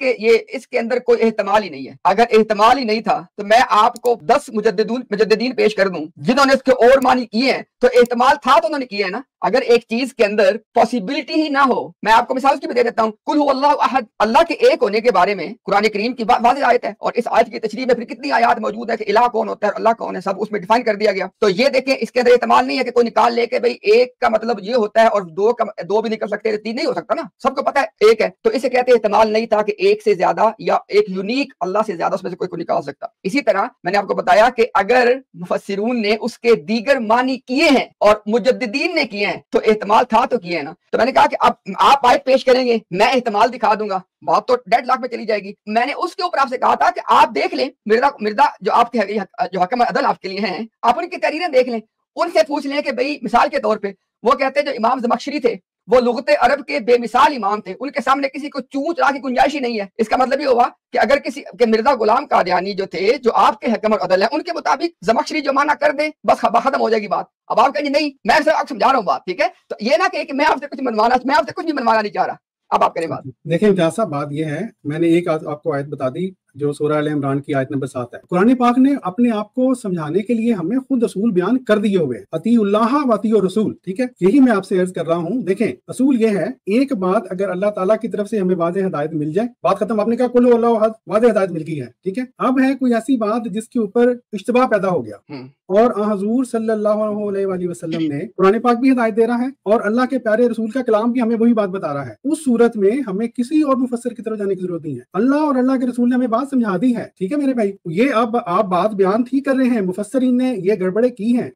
इसके अंदर कोई एहतिमाल ही नहीं है। अगर एहतिमाल ही नहीं था तो मैं आपको 10 मुजद्दिदीन पेश कर दूं जिन्होंने इसके और मानी किए हैं, तो एहतिमाल था तो उन्होंने किए है ना। अगर एक चीज के अंदर पॉसिबिलिटी ही ना हो, मैं आपको मिसाल उसकी भी दे देता हूँ, कुल हु अल्लाहु अहद, अल्लाह के एक होने के बारे में कुरान करीम की वाज़ेह आयत है, और इस आयत की तशरीह में फिर कितनी आयत मौजूद है कि इलाह कौन होता है, अल्लाह कौन है, सब उसमें डिफाइन कर दिया गया। तो ये देखें, इसके अंदर एहतिमाल नहीं है कि कोई निकाल ले के भाई एक का मतलब ये होता है और दो भी निकल सकते हैं, तीन नहीं हो सकता ना, सबको पता है एक है। तो इसे कहते हैं एहतिमाल नहीं था कि एक से ज्यादा या एक यूनिक अल्लाह से ज्यादा उसमें से कोई को निकाल सकता। इसी तरह मैंने आपको बताया कि अगर मुफस्सिरून ने उसके दीगर मानी किए हैं और मुजद्दिदीन ने किए हैं तो एहतिमाल था तो किए है ना। तो मैंने कहा कि अब आप आयत पेश करेंगे, मैं एहतिमाल दिखा दूंगा, बात तो डेडलॉक में चली जाएगी। मैंने उसके ऊपर आपसे कहा था कि आप देख लें, मिर्जा जो आपके जो हकम अदल आपके लिए हैं, आप उनकी तहरीरें देख लें, उनसे पूछ लें कि भाई मिसाल के तौर पे वो कहते हैं जो इमाम ज़मख़शरी थे वो लुग़त अरब के बेमिसाल इमाम थे, उनके सामने किसी को चूं चढ़ा की गुंजाइश ही नहीं है। इसका मतलब ये हुआ कि अगर किसी के मिर्जा गुलाम कादियानी जो थे, जो आपके हकम और अदल है, उनके मुताबिक ज़मख़शरी जो माना कर दे, बस खत्म हो जाएगी बात। अब आप कहेंगे नहीं, मैं सिर्फ आपको समझा रहा हूँ बात, ठीक है। तो ये ना कि मैं आपसे कुछ मनवाना नहीं चाह रहा। अब आप करें बात। देखें इम्तियाज़ साहब, बात ये है, मैंने एक आपको आयत बता दी जो सूरह आले इमरान की आयत नंबर 7 है। कुरान पाक ने अपने आप को समझाने के लिए हमें खुद असूल बयान कर दिए हुए, अतीउल्लाह व अतीउर रसूल, ठीक है। यही मैं आपसे अर्ज कर रहा हूँ। देखें असूल ये है, एक बात अगर अल्लाह ताला की तरफ से हमें वाज़ेह हिदायत मिल जाए, बात खत्म। आपने कहा कुल हु अल्लाहु अहद, वाज़ेह हिदायत मिल गई है, ठीक है। अब है कोई ऐसी बात जिसके ऊपर इश्तिबाह पैदा हो गया, और हुजूर सल्लल्लाहु अलैहि वसल्लम ने कुरान पाक भी हिदायत दे रहा है और अल्लाह के प्यारे रसूल का कलाम भी हमें वही बात बता रहा है। उस सूरत में हमें किसी और मुफस्सिर की तरफ जाने की जरूरत नहीं है। अल्लाह और अल्लाह के रसूल ने हमें बात समझा दी है, ठीक है मेरे भाई। ये अब आप बात बयान ठीक कर रहे हैं, मुफस्सिरीन ने ये गड़बड़े की हैं,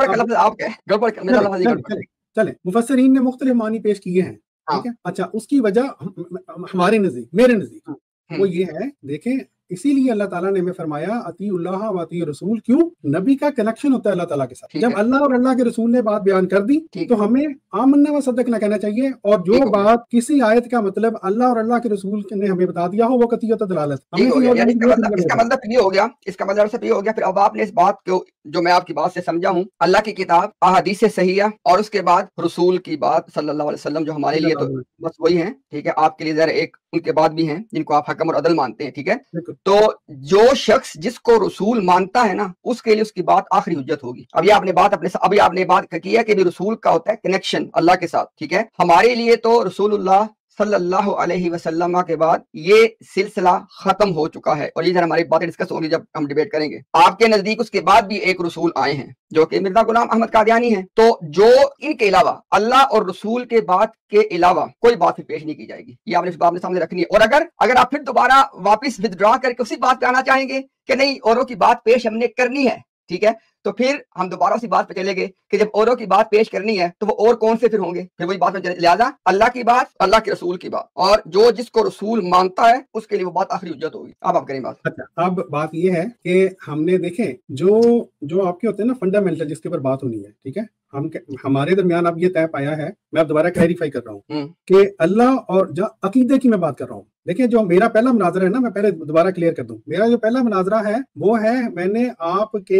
चले मुफस्सिरीन ने मुख्तलिफ मानी पेश किए हैं, ठीक है। अच्छा, उसकी वजह हमारे नजदीक, मेरे नजदीक वो ये है, देखें इसी लिए अल्लाह ताला ने हमें फरमाया अतीउल्लाह व अतीउर रसूल। क्यों? नबी का कनेक्शन होता है अल्लाह ताला के साथ। जब अल्लाह और अल्लाह के रसूल ने बात बयान कर दी तो हमें आमन्ना व सद्दक़ना कहना चाहिए, और जो बात किसी आयत का मतलब अल्लाह और अल्लाह के रसूल ने हमें बता दिया हो वो कतियत दलालत। इसका मतलब ये हो गया, इसका मतलब सिर्फ ये हो गया। फिर अब आपने इस बात को, जो मैं आपकी बात से समझा हूँ, अल्लाह की किताब, अहादीस सहीहा, और उसके बाद रसूल की बात सल्लल्लाहु अलैहि वसल्लम, जो हमारे लिए तो बस वही है, ठीक है। आपके लिए जरा एक उनके बाद भी हैं जिनको आप हकम और अदल मानते हैं, ठीक है। तो जो शख्स जिसको रसूल मानता है ना, उसके लिए उसकी बात आखिरी हुज्जत होगी। अभी आपने बात की है कि भी रसूल का होता है कनेक्शन अल्लाह के साथ, ठीक है। हमारे लिए तो रसूलुल्लाह सल्लल्लाहु अलैहि वसल्लम के बाद ये सिलसिला खत्म हो चुका है, और ये जरा हमारी बातें डिस्कस होंगी जब हम डिबेट करेंगे। आपके नजदीक उसके बाद भी एक रसूल आए हैं जो कि मिर्जा गुलाम अहमद कादियानी हैं। तो जो इनके अलावा अल्लाह और रसूल के बात के अलावा कोई बात फिर पेश नहीं की जाएगी, ये आपने आपने सामने रखनी है। और अगर आप फिर दोबारा वापस विथड्रॉ करके उसी बात पे आना चाहेंगे कि नहीं औरों की बात पेश हमने करनी है, ठीक है, तो फिर हम दोबारा उसी बात पे चलेंगे कि जब औरों की बात पेश करनी है तो वो और कौन से फिर होंगे, फिर वही बात में। लिहाजा अल्लाह की बात, अल्लाह के रसूल की बात, और जो जिसको रसूल मानता है उसके लिए वो बात आखिरी हुज्जत होगी। अब आप करें बात। अच्छा, अब बात ये है कि हमने देखें जो आपके होते हैं ना फंडामेंटल, जिसके ऊपर बात होनी है, ठीक है, हमारे दरमियान अब ये तय पाया है, मैं अब दोबारा क्लैरिफाई कर रहा हूँ कि अल्लाह और जो अकीदे की मैं बात कर रहा हूँ। देखिए, जो मेरा पहला मुनाजरा है ना, मैं पहले दोबारा क्लियर कर दूं, मेरा जो पहला मुनाजरा है वो है, मैंने आपके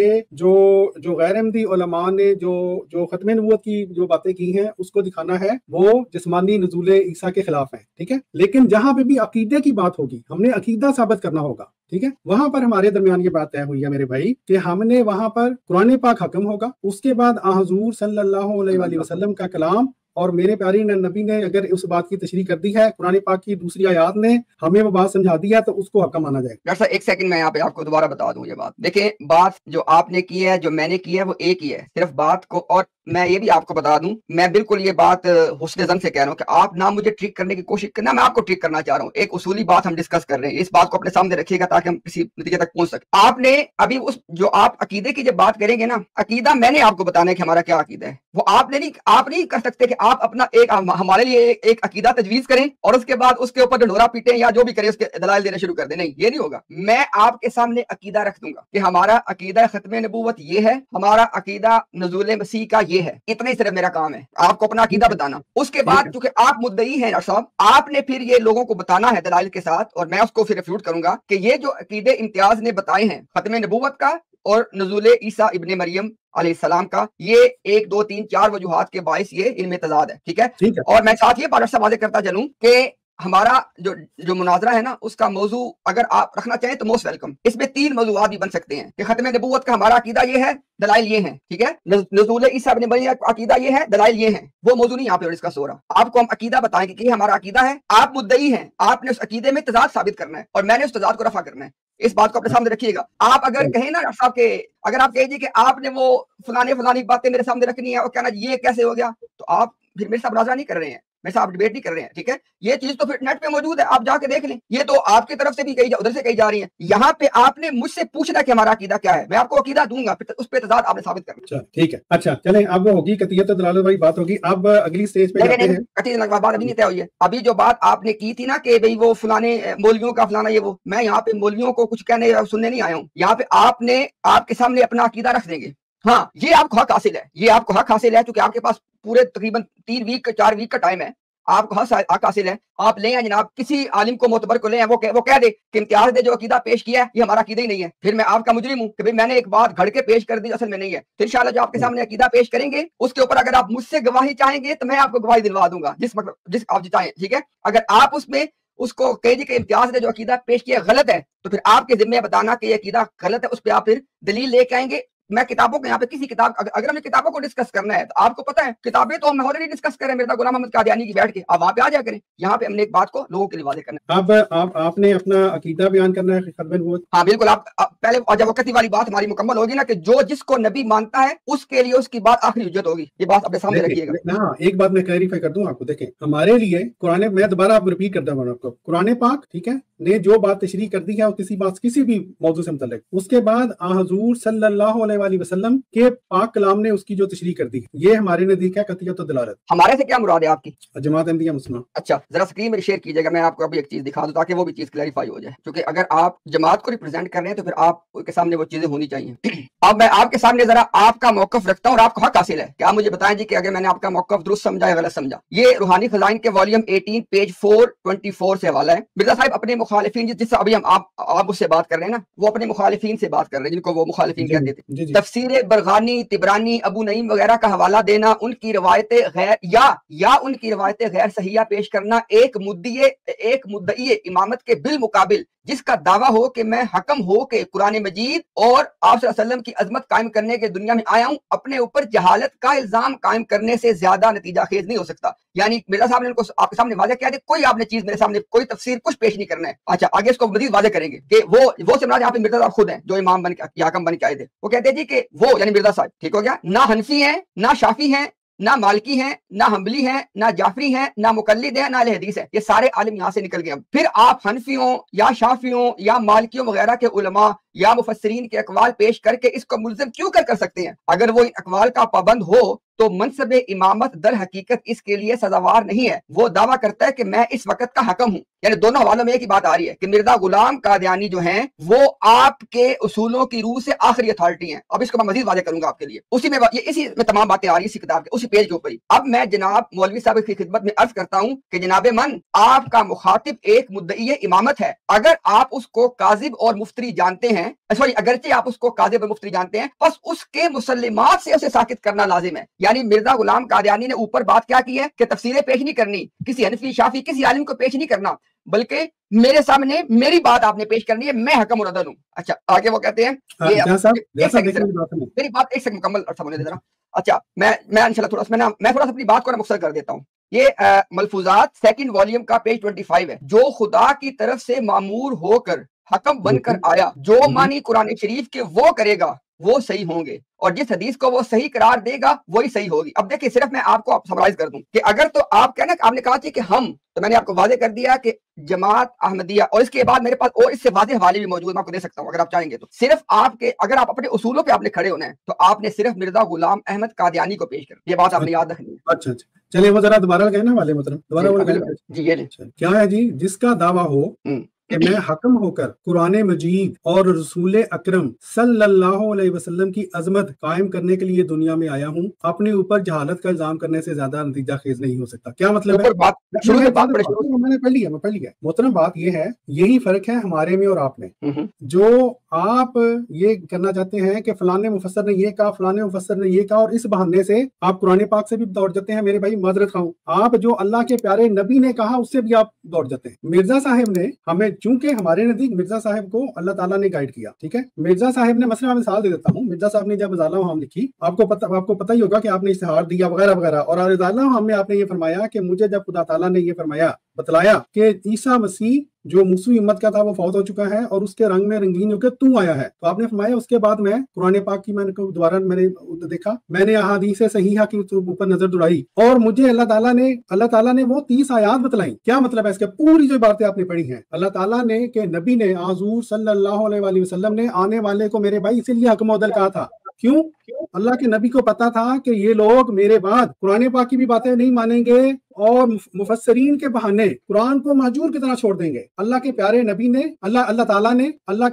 जो गैर अहमदी उलमा ने जो खत्म नबूवत की जो बातें की हैं उसको दिखाना है वो जिस्मानी नुज़ूल ईसा के खिलाफ है, ठीक है। लेकिन जहां पे भी अकीदे की बात होगी, हमने अकीदा साबित करना होगा, ठीक है। वहां पर हमारे दरमियान ये बात तय हुई है मेरे भाई कि हमने वहां पर कुरान पाक हकम होगा, उसके बाद हुजूर सल्लल्लाहु अलैहि वसल्लम का कलाम, और मेरे प्यारे नबी ने अगर उस बात की तशरीह कर दी है, कुरान पाक की दूसरी आयत ने हमें वो बात समझा दी है, तो उसको हकम माना जाएगा। डॉक्टर साहब एक सेकंड मैं यहाँ पे आपको दोबारा बता दूं ये बात। देखिए, बात जो आपने की है, जो मैंने की है, वो एक ही है, सिर्फ बात को। और मैं ये भी आपको बता दूं, मैं बिल्कुल ये बात हुस्न ज़न से कह रहा हूँ कि आप ना मुझे ट्रिक करने की कोशिश करना, मैं आपको ट्रिक करना चाह रहा हूँ। एक उसूली बात हम डिस्कस कर रहे हैं, इस बात को अपने सामने रखिएगा ताकि हम किसी नतीजे तक पहुंच सके। आपने अभी उस जो आप अकीदे की जब बात करेंगे ना, अकीदा मैंने आपको बताना है कि हमारा क्या अकीदा है, वो आप नहीं कर सकते कि आप अपना एक हमारे लिए एक अकीदा तजवीज करें और उसके बाद उसके ऊपर ढंढोरा पीटें या जो भी करें उसके दलाइल देना शुरू कर दें। नहीं, ये नहीं होगा। मैं आपके सामने अकीदा रख दूंगा कि हमारा अकीदा खत्म नबूवत ये है, हमारा अकीदा नुज़ूल मसीह का ये है। इतना ही सिर्फ मेरा काम है, आपको अपना अकीदा बताना। उसके बाद चूंकि आप मुद्दई हैं डॉक्टर साहब, आपने फिर ये लोगों को बताना है दलाइल के साथ, और मैं उसको फिर रिफ्यूट करूंगा कि ये जो अकीदे इम्तियाज ने बताए हैं खत्म नबूवत का और नुज़ूल ईसा इब्ने मरियम अलैहिस्सलाम का, ये 1 2 3 4 वजूहात के बाइस ये इनमें तजाद है, ठीक है। और मैं साथ ये बात वाज़ेह करता चलूं कि हमारा जो मुनाजरा है ना, उसका मौजू अगर आप रखना चाहें तो मोस्ट वेलकम। इसमें 3 मौजूआत भी बन सकते हैं कि खत्म नबूवत का हमारा अकीदा ये है, दलाइल ये हैं, ठीक है। नुज़ूल ईसा इब्ने मरियम का अकीदा ये है, दलाइल ये हैं। वो मौजू नहीं यहाँ पे डिस्कस हो रहा। आपको हम अकीदा बताएंगे कि हमारा अकीदा है, आप मुद्दई हैं, आपने उस अकीदे में तजाद साबित करना है और मैंने उस तजाद को रफा करना है। इस बात को अपने सामने रखिएगा। आप अगर कहें ना डॉक्टर साहब के, अगर आप कहिए कि आपने वो फलानी बातें मेरे सामने रखनी है और कहना ये कैसे हो गया, तो आप फिर मेरे साथ मुनाज़रा नहीं कर रहे हैं, मेरे साथ डिबेट नहीं कर रहे हैं, ठीक है। ये चीज तो फिर नेट पे मौजूद है, आप जाके देख लें। ये तो आपकी तरफ से भी कही उधर से कही जा रही है। यहाँ पे आपने मुझसे पूछना कि हमारा अकीदा क्या है, मैं आपको अकीदा दूंगा, फिर उस पे तजाद आपने साबित करना। ठीक है, अच्छा चलें, अब होगी कतियत दलालत वाली बात होगी। अब अगली स्टेज पे जाते हैं। कतियत बात अभी नहीं तय हुई है। अभी जो बात आपने की थी ना कि भाई वो फलाने मौलवियों का फलाना ये वो, मैं यहाँ पे मौलवियों को कुछ कहने सुनने नहीं आया हूँ। यहाँ पे आपने आपके सामने अपना अकीदा रख देंगे। हाँ, ये आपको हक हासिल है, ये आपको हक हासिल है, क्योंकि आपके पास पूरे तकरीबन 3 वीक 4 वीक का टाइम है। आपको हक हासिल है, आप ले आए जनाब, किसी आलिम को मोतबर को ले आए, वो कह दे कि इम्तियाज ने जो अकीदा पेश किया है ये हमारा अकीदा ही नहीं है। फिर मैं आपका मुजरिम हूँ कि भाई मैंने एक बात घड़ के पेश कर दी, असल में नहीं है। तो इंशाल्लाह जो आपके सामने अकीदा पेश करेंगे उसके ऊपर अगर आप मुझसे गवाही चाहेंगे तो मैं आपको गवाही दिलवा दूंगा, जिस आप चाहें, ठीक है। अगर आप उसमें उसको कह दी कि इम्तियाज ने जो अकीदा पेश किया गलत है, तो फिर आपके जिम्मे बताना कि ये अकीदा गलत है, उस पर आप फिर दलील लेके आएंगे। मैं किताबों को यहाँ पे किसी किताब, अगर हमें किताबों को डिस्कस करना है तो आपको पता है किताबें तो हम ऑलरेडी डिस्कस करें मिर्जा गुलाम अहमद कादियानी की बैठ के, आप वहाँ पे आ जाया करें। यहाँ पे हमने एक बात को लोगों के लिए वादे करना है। अब आपने अपना अकीदा बयान करना है खत्म नबूवत। हाँ बिल्कुल, आप पहले जब वक्ती वाली बात हमारी मुकम्मल होगी ना कि जो जिसको नबी मानता है उसके लिए उसकी बात आखिरी हुज्जत होगी, ये बात अपने सामने रखिएगा। हाँ, एक बात मैं क्लैरिफाई कर दूं आपको। देखें, हमारे लिए कुरान, मैं दोबारा रिपीट करता हूँ आपको, कुरान पाक, ठीक है, نے جو بات تشریح کر دی ہے کسی بھی موضوع سے متعلق، اس کے بعد حضور صلی اللہ علیہ وآلہ وسلم کے پاک کلام نے اس کی جو تشریح کر دی، یہ ہمارے نزدیک ہے قطعیت و دلالت۔ ہمارے سے کیا مراد ہے آپ کی؟ جماعت احمدیہ مسلمہ۔ اچھا ذرا اسکرین میں شیئر کیجیے گا، میں آپ کو ابھی ایک چیز دکھا دوں تاکہ وہ بھی چیز کلیریفائی ہو جائے، کیونکہ اگر آپ جماعت کو ریپرزینٹ کر رہے ہیں تو پھر آپ کے سامنے وہ چیزیں ہونی چاہیے۔ اب میں آپ کے سامنے ذرا آپ کا موقف رکھتا ہوں اور آپ کو حق حاصل ہے کہ آپ مجھے بتائیں جی کہ اگر میں نے آپ کا موقف درست سمجھا یا غلط سمجھا۔ یہ روحانی خزائن کے والیوم 18 پیج 424 سے حوالہ ہے۔ مرزا صاحب اپنے مخالفین جس سے ابھی ہم آپ اس سے بات کر رہے ہیں نا، وہ اپنے مخالفین سے بات کر رہے ہیں جن کو وہ مخالفین کہتے تھے۔ تفسیر برغانی، طبرانی، ابو نعیم وغیرہ کا حوالہ دینا، ان کی روایتیں غیر یا ان کی روایتیں غیر صحیحہ پیش کرنا ایک مدعی امامت کے بالمقابل جس کا دعویٰ ہو کہ میں حکم ہو کہ قرآن مجید اور آپ صلی اللہ علیہ وسلم کی عظمت قائم کرنے کے دنیا میں آیا ہوں، اپنے اوپر جہالت کا الزام قائم کرنے سے زیادہ نتیجہ خیز نہیں ہو سکتا۔ یعنی مرزا صاحب نے ان کو آپ کے سامنے واضح کیا ہے، کوئی آپ نے چیز میرے سامنے کوئی تفسیر کچھ پیش نہیں کرنا ہے۔ اچھا آگے اس کو مزید واضح کریں گے کہ وہ سے مراد یہاں پہ مرزا صاحب خود ہیں جو امام بن کے یا حکم بن کے آئے تھے۔ وہ کہتے ہیں جی کہ وہ یعنی مرزا صاحب ٹھیک ہو گیا، نہ حنفی ہیں، نہ شافی ہیں، نہ مالکی ہیں، نہ حنبلی ہیں، نہ جعفری ہیں، نہ مقلد ہیں، نہ اہل حدیث ہیں۔ یہ سارے عالم یہاں سے نکل گئے۔ پھر آپ حنفیوں یا شافیوں یا مالکیوں وغیرہ کے علماء یا مفسرین کے اقوال پیش کر کے اس کو ملزم کیوں کر سکتے ہیں؟ اگر وہ ان اقوال کا پابند ہو تو منصب امامت در حقیقت اس کے لیے سزاوار نہیں ہے۔ وہ دعویٰ کرتا ہے کہ میں اس وقت کا حکم ہوں، یعنی دونوں حوالوں میں ایک ہی بات آ رہی ہے کہ مرزا غلام قادیانی جو ہیں وہ آپ کے اصولوں کی روح سے آخری اتھارٹی ہیں۔ اب اس کو میں مزید واضح کروں گا آپ کے لیے، اسی میں تمام باتیں آ رہی ہیں اسی کتاب کے اسی پیج کے اوپر ہی۔ اب میں جناب مولوی صاحب کی خدمت میں عرض کرتا ہوں کہ جناب من، آپ کا مخاطب ایک مدعی امامت ہے، اگر آپ اس کو کاذب اور مفتری جانتے ہیں، اگرچہ آپ اس کو کاذب اور مفتری جانتے ہیں، بس اس کے مسلمات سے اسے ساکت کرنا لازم ہے۔ یعنی مرزا غلام قادیانی نے اوپر بات کیا کی ہے کہ تفسیریں پیش نہیں کرنی، کسی حنفی شافی کسی عالم کو پیش نہیں کرنا، بلکہ میرے سامنے میری بات آپ نے پیش کرنی ہے، میں حکم العدل ہوں۔ اچھا آگے وہ کہتے ہیں میری بات ایک سیکنڈ مکمل ہونے دے ذرا۔ اچھا میں انشاءاللہ تھوڑا سا اپنی بات کو مختصر کر دیتا ہوں۔ یہ ملفوظات سیکنڈ والیوم کا پیج 25 ہے۔ جو خدا کی طرف سے مامور ہو کر حکم بن کر آیا، جو معنی قرآن شریف کے وہ کرے گا وہ صحیح ہوں گے، اور جس حدیث کو وہ صحیح قرار دے گا وہی صحیح ہوگی۔ اب دیکھیں صرف میں آپ کو سمرائز کر دوں کہ اگر تو آپ کہنا آپ نے کہا تھی کہ ہم، تو میں نے آپ کو واضح کر دیا کہ جماعت احمدیہ، اور اس کے بعد میرے پاس اور اس سے واضح حوالے بھی موجود، میں آپ کو دے سکتا ہوں اگر آپ چاہیں گے تو۔ صرف آپ کے اگر آپ اپنے اصولوں پہ آپ نے کھڑے ہونا ہے تو آپ نے صرف مرزا غلام احمد قادیانی کو پیش کر، یہ بات آپ نے یاد رکھنی ہے۔ اچھا چلیے وہ ذرا دوبارہ کہنا والے مطلب دوبارہ جی یہ لیں کیا ہے جی، جس کا دعویٰ ہو کہ میں حکم ہو کر قرآن مجید اور رسول اکرم صلی اللہ علیہ وسلم کی عظمت قائم کرنے کے لیے دنیا میں آیا ہوں، اپنے اوپر جہالت کا الزام کرنے سے زیادہ نتیجہ خیز نہیں ہو سکتا۔ کیا مطلب ہے؟ میں نے پڑھ لیا محترم، بات یہ ہے، یہی فرق ہے ہمارے میں اور آپ میں۔ جو آپ یہ کرنا چاہتے ہیں کہ فلانے مفسر نے یہ کہا، فلانے مفسر نے یہ کہا، اور اس بہانے سے آپ قرآن پاک سے بھی دوڑ جاتے ہیں، میرے بھائی معذرت خواہ، آپ جو اللہ کے پیارے نبی نے کہا اس سے بھی آپ دوڑ جاتے ہیں۔ مرزا صاحب نے ہمیں، چونکہ ہمارے نزدیک مرزا صاحب کو اللہ تعالیٰ نے گائیڈ کیا، ٹھیک ہے، مرزا صاحب نے مثلا مثال دے دیتا ہوں، مرزا صاحب نے جب رضا اللہ لکھی، آپ کو پتہ ہی ہوگا کہ آپ نے اشتہار دیا وغیرہ وغیرہ، اور رضا اللہ میں آپ نے یہ فرمایا کہ مجھے جب خدا تعالیٰ نے یہ فرمایا بتلایا کہ عیسیٰ مسیح جو موسوی امت کا تھا وہ فوت ہو چکا ہے اور اس کے رنگ میں رنگین ہو کے تو آیا ہے، تو آپ نے فرمایا اس کے بعد میں قرآن پاک کی میں نے دوبارہ دیکھا، میں نے احادیث صحیحہ کی اوپر نظر دوڑائی، اور مجھے اللہ تعالیٰ نے وہ 30 آیات بتلائیں۔ کیا مطلب ہے اس کے؟ پوری جو باتیں آپ نے پڑھی ہیں، اللہ تعالیٰ نے کہ نبی نے حضور صلی اللہ علیہ وآلہ وسلم نے آنے والے کو میرے بھائی اسی لیے حکم و عدل کہا تھا۔ کیوں؟ اللہ کے نبی کو پتا تھا کہ یہ لوگ میرے بعد قرآن پاک کی بھی باتیں نہیں مانیں گے اور مفسرین کے بہانے قرآن کو مہجور کی طرح چھوڑ دیں گے۔ اللہ کے پیارے نبی نے اللہ تعالیٰ نے اللہ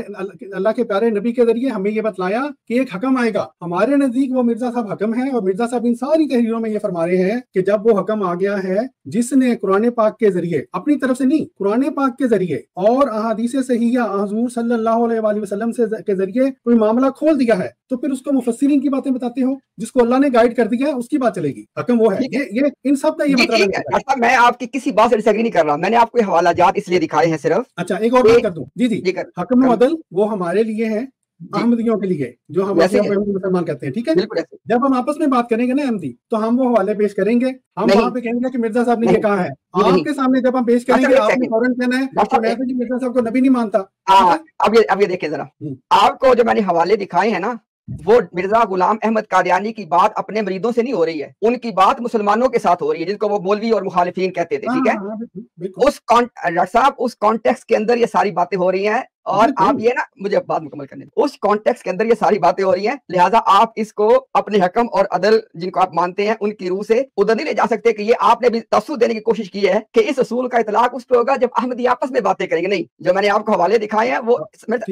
کے پیارے نبی کے ذریعے ہمیں یہ بتلایا کہ ایک حکم آئے گا۔ ہمارے نزدیک وہ مرزا صاحب حکم ہے، اور مرزا صاحب ان ساری تحریروں میں یہ فرما رہے ہیں کہ جب وہ حکم آ گیا ہے جس نے قرآن پاک کے ذریعے، اپنی طرف سے نہیں، قرآن پاک کے ذریعے اور احادیث صحیحہ حضور صلی اللہ علیہ وآلہ وسلم کے ذریعے کوئی معاملہ کھول دیا ہے، تو پھر اس کو مفسرین کی باتیں بتاتے ہو، جس کو اللہ نے گائیڈ کر دیا ہے اس کی بات چلے گی۔ حکم وہ ہے، یہ ان سب کا یہ مطلب ہے۔ میں آپ کی کسی بات سے ڈسیگری نہیں کر رہا، میں نے آپ کو حوالہ جات اس لیے دکھائے ہیں صرف۔ اچھا ایک اور بات کر دوں، جی حکم و عدل وہ ہمارے لیے ہے، احمدیوں کے لیے، جو ہم مسلمان کہتے ہیں، ٹھیک ہے۔ جب ہم آپس میں بات کریں گے نا احمدی، تو ہم وہ حوالے پیش کریں گے، ہم وہاں پہ کہیں گے کہ مرزا صاحب نے یہ کہا ہے، آپ کے سامنے جب ہم پیش کریں گے آپ نے فوراً کہنا ہے کہ میں تو مرزا صاحب کو نبی نہیں مانتا۔ اب یہ دیکھیں ذرا، آپ کو جو میں نے حوالے دکھائے ہیں نا، वो मिर्जा गुलाम अहमद कादियानी की बात अपने मरीदों से नहीं हो रही है, उनकी बात मुसलमानों के साथ हो रही है, जिनको वो मौलवी और मुखालिफिन कहते थे, ठीक है। उस डॉक्टर साहब उस कॉन्टेक्स्ट के अंदर ये सारी बातें हो रही हैं, और आप ये ना मुझे बात मुकम्मल करने, उस कॉन्टेक्स्ट के अंदर ये सारी बातें हो रही हैं, लिहाजा आप इसको अपने हकम और अदल जिनको आप मानते हैं उनकी रूह से उधर नहीं ले जा सकते कि ये आपने भी तसव्वुर देने की कोशिश की है कि इस असूल का इतलाक उस पर होगा जब अहमदी आपस में बातें करेंगे। नहीं, जो मैंने आपको हवाले दिखाए हैं वो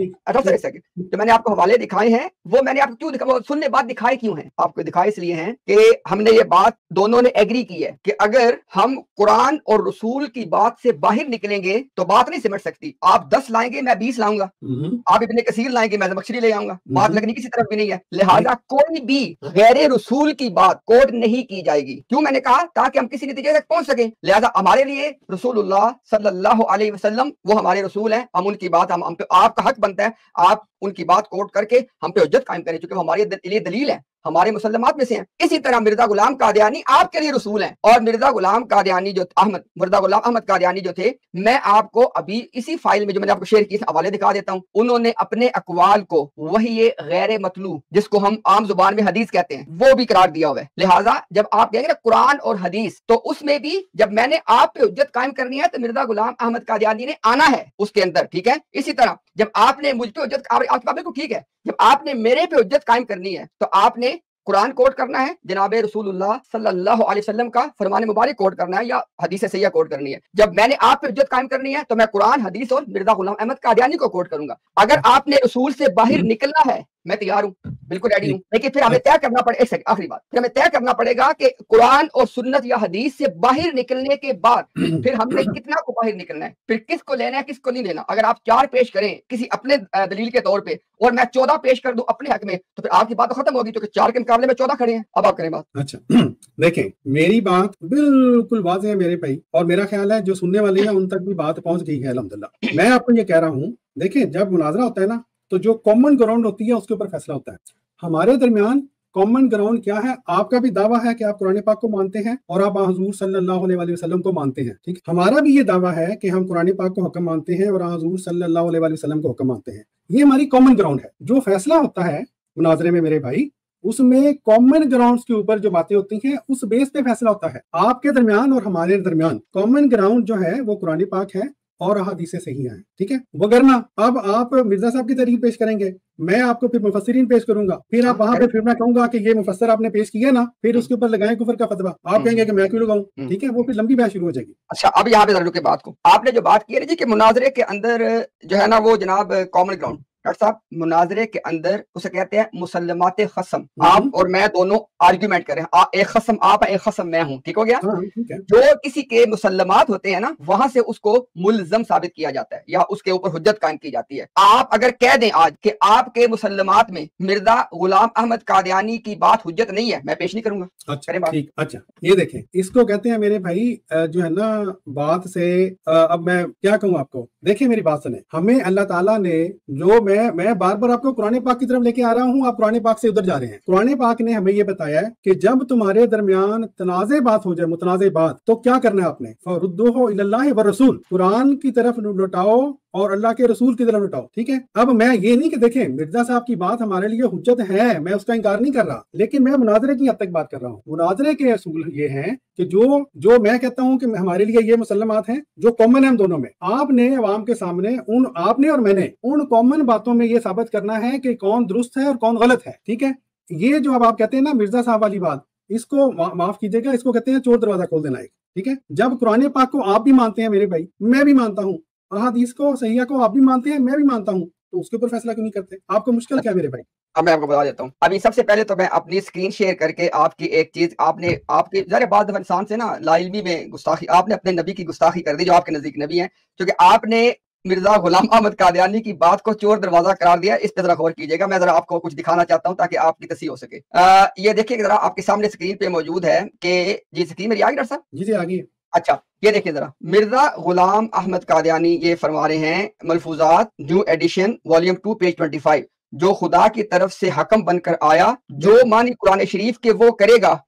जो मैंने आपको हवाले दिखाए हैं वो मैंने आपको क्यों दिखा, सुनने बाद दिखाए क्यों हैं, आपको दिखाए इसलिए हैं कि हमने ये बात दोनों ने एग्री की है कि अगर हम कुरान और रसूल की बात से बाहर निकलेंगे तो बात नहीं सिमट सकती। आप 10 लाएंगे, मैं 20 लाऊंगा, आप इब्ने कसीर लाएंगे, मैं ज़मख़शरी ले आऊंगा, बात लगनी किसी तरफ भी नहीं है। लिहाजा कोई भी गैर रसूल की बात कोट नहीं की जाएगी। क्यों मैंने कहा? ताकि हम किसी नतीजे तक पहुंच सकें। लिहाजा हमारे लिए रसूलुल्लाह सल्लल्लाहु अलैहि वसल्लम वो हमारे रसूल हैं, हम उनकी बात हम पे आपका हक बनता है आप उनकी बात कोट करके हम पे हुज्जत कायम करें, क्योंकि हमारे लिए दलील है, हमारे मुसल्लमात में से हैं। इसी तरह मिर्जा गुलाम कादियानी आपके लिए रसूल हैं, और मिर्जा गुलाम कादियानी जो मिर्जा गुलाम अहमद कादियानी जो थे, मैं आपको अभी इसी फाइल में जो मैंने आपको शेयर की हवाले दिखा देता हूं। उन्होंने अपने अकवाल को वही ये गैर मतलू जिसको हम आम जुबान में हदीस कहते हैं वो भी करार दिया हुआ है। लिहाजा जब आप कहेंगे ना कुरान और हदीस, तो उसमें भी जब मैंने आप पे हुज्जत कायम करनी है तो मिर्जा गुलाम अहमद कादियानी ने आना है उसके अंदर, ठीक है। इसी तरह जब आपने मुझ पे हुज्जत, आपकी बात बिल्कुल ठीक है, जब आपने मेरे पे हुज्जत कायम करनी है तो आपने कुरान कोट करना है, जनाब रसूलुल्लाह सल्लल्लाहु अलैहि वसल्लम का फरमान मुबारक कोट करना है, या हदीस सैय्यह कोट करनी है। जब मैंने आप पे हुज्जत कायम करनी है तो मैं कुरान, हदीस और मिर्जा गुलाम अहमद कादियानी को कोट करूंगा। अगर आपने रसूल से बाहर निकलना है, मैं तैयार हूं, बिल्कुल रेडी हूं, लेकिन फिर हमें तय करना पड़ेगा, एक सेकंड आखिरी बात, फिर हमें तय करना पड़ेगा कि कुरान और सुन्नत या हदीस से बाहर निकलने के बाद फिर हमने कितना को बाहर निकलना है, फिर किसको लेना है किसको नहीं लेना। अगर आप 4 पेश करें किसी अपने दलील के तौर पे और मैं 14 पेश कर दूं अपने हक में, तो फिर आपकी बात तो खत्म होगी, क्योंकि 4 के मुकाबले में 14 खड़े हैं। अब आप करें बात। अच्छा देखें, मेरी बात बिल्कुल वाज़ेह है मेरे भाई, और मेरा ख्याल है जो सुनने वाले हैं उन तक भी बात पहुंच गई है अल्हम्दुलिल्लाह। मैं आपको ये कह रहा हूँ, देखें जब मुनाजरा होता है ना तो जो कॉमन ग्राउंड होती है उसके ऊपर फैसला होता है। हमारे दरमियान कॉमन ग्राउंड क्या है? आपका भी दावा है कि आप कुरान पाक को मानते हैं और आप हुजूर सल्लल्लाहु अलैहि वसल्लम को मानते हैं, ठीक। हमारा भी ये दावा है कि हम कुरान पाक को हुक्म मानते हैं और हुजूर सल्लल्लाहु अलैहि वसल्लम को हुक्म मानते हैं। ये हमारी कॉमन ग्राउंड है। जो फैसला होता है मुनाजरे में मेरे भाई, उसमें कॉमन ग्राउंड्स के ऊपर जो बातें होती हैं उस बेस पे फैसला होता है। आपके दरमियान और हमारे दरमियान कॉमन ग्राउंड जो है वो कुरान पाक है और हदीसें सही हैं, ठीक है। वगरना अब आप मिर्जा साहब की तहरीर पेश करेंगे, मैं आपको फिर मुफस्सिरीन पेश करूंगा, फिर आप वहां पे फिर मैं कहूंगा कि ये मुफस्सर आपने पेश किया ना, फिर उसके ऊपर लगाएं कुफर का फतवा, आप कहेंगे कि मैं क्यों लगाऊं, ठीक है। वो फिर लंबी बहस शुरू हो जाएगी। अच्छा, अब यहाँ पे जरा रुके बात को। आपने जो बात की है जी कि मुनाजरे के अंदर जो है ना वो जनाब कॉमन ग्राउंड, डॉक्टर साहब मुनाजरे के अंदर उसे कहते हैं मुसल्लमात खसम। आप और मैं दोनों आर्ग्यूमेंट करें, एक खसम आप एक खसम मैं हूं, ठीक हो गया। जो किसी के मुसल्लमात होते हैं ना वहां से उसको मुल्ज़म साबित किया जाता है या उसके ऊपर हुज्जत कायम की जाती है। आप अगर कह दें आज कि आपके मुसल्लमात में मिर्जा गुलाम अहमद कादियानी की बात हुज्जत नहीं है, मैं पेश नहीं करूंगा। अच्छा ठीक, अच्छा ये देखें, इसको कहते हैं मेरे भाई जो है ना बात से, अब मैं क्या कहूँ आपको, देखिए मेरी बात सुने। हमें अल्लाह ताला ने जो मैं बार बार आपको कुरान पाक की तरफ लेके आ रहा हूँ, आप कुरान पाक से उधर जा रहे हैं। कुरान पाक ने हमें ये बताया है कि जब तुम्हारे दरमियान तनाज़े बात हो जाए, मुतनाज़े बात, तो क्या करना है आपने, फरुद्दूहु इलल्लाहि व रसूल, कुरान की तरफ लौटाओ और अल्लाह के रसूल की तरफ लौटाओ, ठीक है। अब मैं ये नहीं कि देखें मिर्जा साहब की बात हमारे लिए हुज्जत है, मैं उसका इनकार नहीं कर रहा, लेकिन मैं मुनाजरे की हद तक बात कर रहा हूँ। मुनाजरे के असूल ये हैं कि जो मैं कहता हूँ कि हमारे लिए ये मुसल्लमात हैं जो कॉमन है हम दोनों में, आपने अवाम के सामने आपने और मैंने उन कॉमन बातों में ये साबित करना है कि कौन दुरुस्त है और कौन गलत है, ठीक है। ये जो अब आप कहते हैं ना मिर्जा साहब वाली बात, इसको माफ कीजिएगा, इसको कहते हैं चोर दरवाजा खोल देना एक, ठीक है। जब कुरान पाक को आप भी मानते हैं मेरे भाई, मैं भी मानता हूँ, अहादीस को सहीहा को आप भी मानते हैं, मैं भी मानता हूँ, तो उसके ऊपर फैसला क्यों नहीं करते? आपको मुश्किल क्या है मेरे भाई? अब मैं आपको बता देता हूँ। अभी सबसे पहले तो मैं अपनी स्क्रीन शेयर करके आपकी एक चीज, आपके ज़रा बाद दफा इंसान से ना लाइल्मी में गुस्ताखी, आपने अपने नबी की गुस्ताखी कर दी जो आपके नजदीक नबी हैं, क्योंकि आपने मिर्जा गुलाम अहमद कादियानी की बात को चोर दरवाजा करार दिया। इस पे जरा गौर कीजिएगा, मैं जरा आपको कुछ दिखाना चाहता हूँ ताकि आपकी तस्हीह हो सके। ये देखिए जरा आपके सामने स्क्रीन पे मौजूद है कि जी स्क्रीन मेरी आ गई डॉक्टर साहब? जी आ गई। अच्छा ये देखिए जरा, मिर्जा गुलाम अहमद कादियानी ये फरमा रहे हैं, Malfuzat new edition volume 2 page 25, जो खुदा की तरफ से हकम बनकर आया, जो मानी कुरान शरीफ के वो करेगा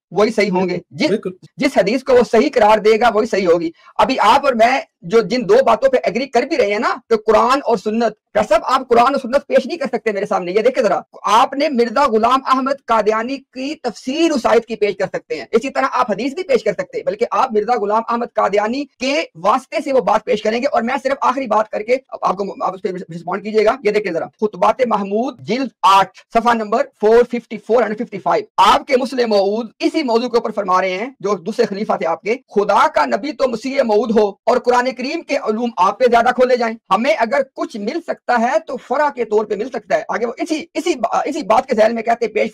वही सही होंगे, जिस हदीस को वो सही करार देगा वही सही होगी। अभी आप और मैं जो जिन दो बातों पे एग्री कर भी रहे हैं ना, तो कुरान और सुन्नत, सब आप कुरान और सुन्नत पेश नहीं कर सकते मेरे सामने। ये देखे जरा, आपने मिर्जा गुलाम अहमद कादियानी की तफसीर उस आयत की पेश कर सकते हैं, इसी तरह आप हदीस भी पेश कर सकते हैं, बल्कि आप मिर्जा गुलाम अहमद कादियानी के वास्ते से वो बात पेश करेंगे। और मैं सिर्फ आखिरी बात करके आपको आप उस पर रिस्पॉन्ड कीजिएगा। ये देखिए जरा, खुतबात महमूद जिल्द 8 सफा नंबर 454 और 55, आपके मुस्लिम मऊद इसी मौजू के ऊपर फरमा रहे हैं, जो दूसरे खलीफा थे आपके, खुदा का नबी तो मसीह मऊद हो और कुरान करीम के उलूम आप पे ज्यादा खोले जाएं, हमें अगर कुछ मिल सकता है तो फरा के तौर पे मिल सकता है। आगे वो इसी बात के ज़हन में कहते हैं पेज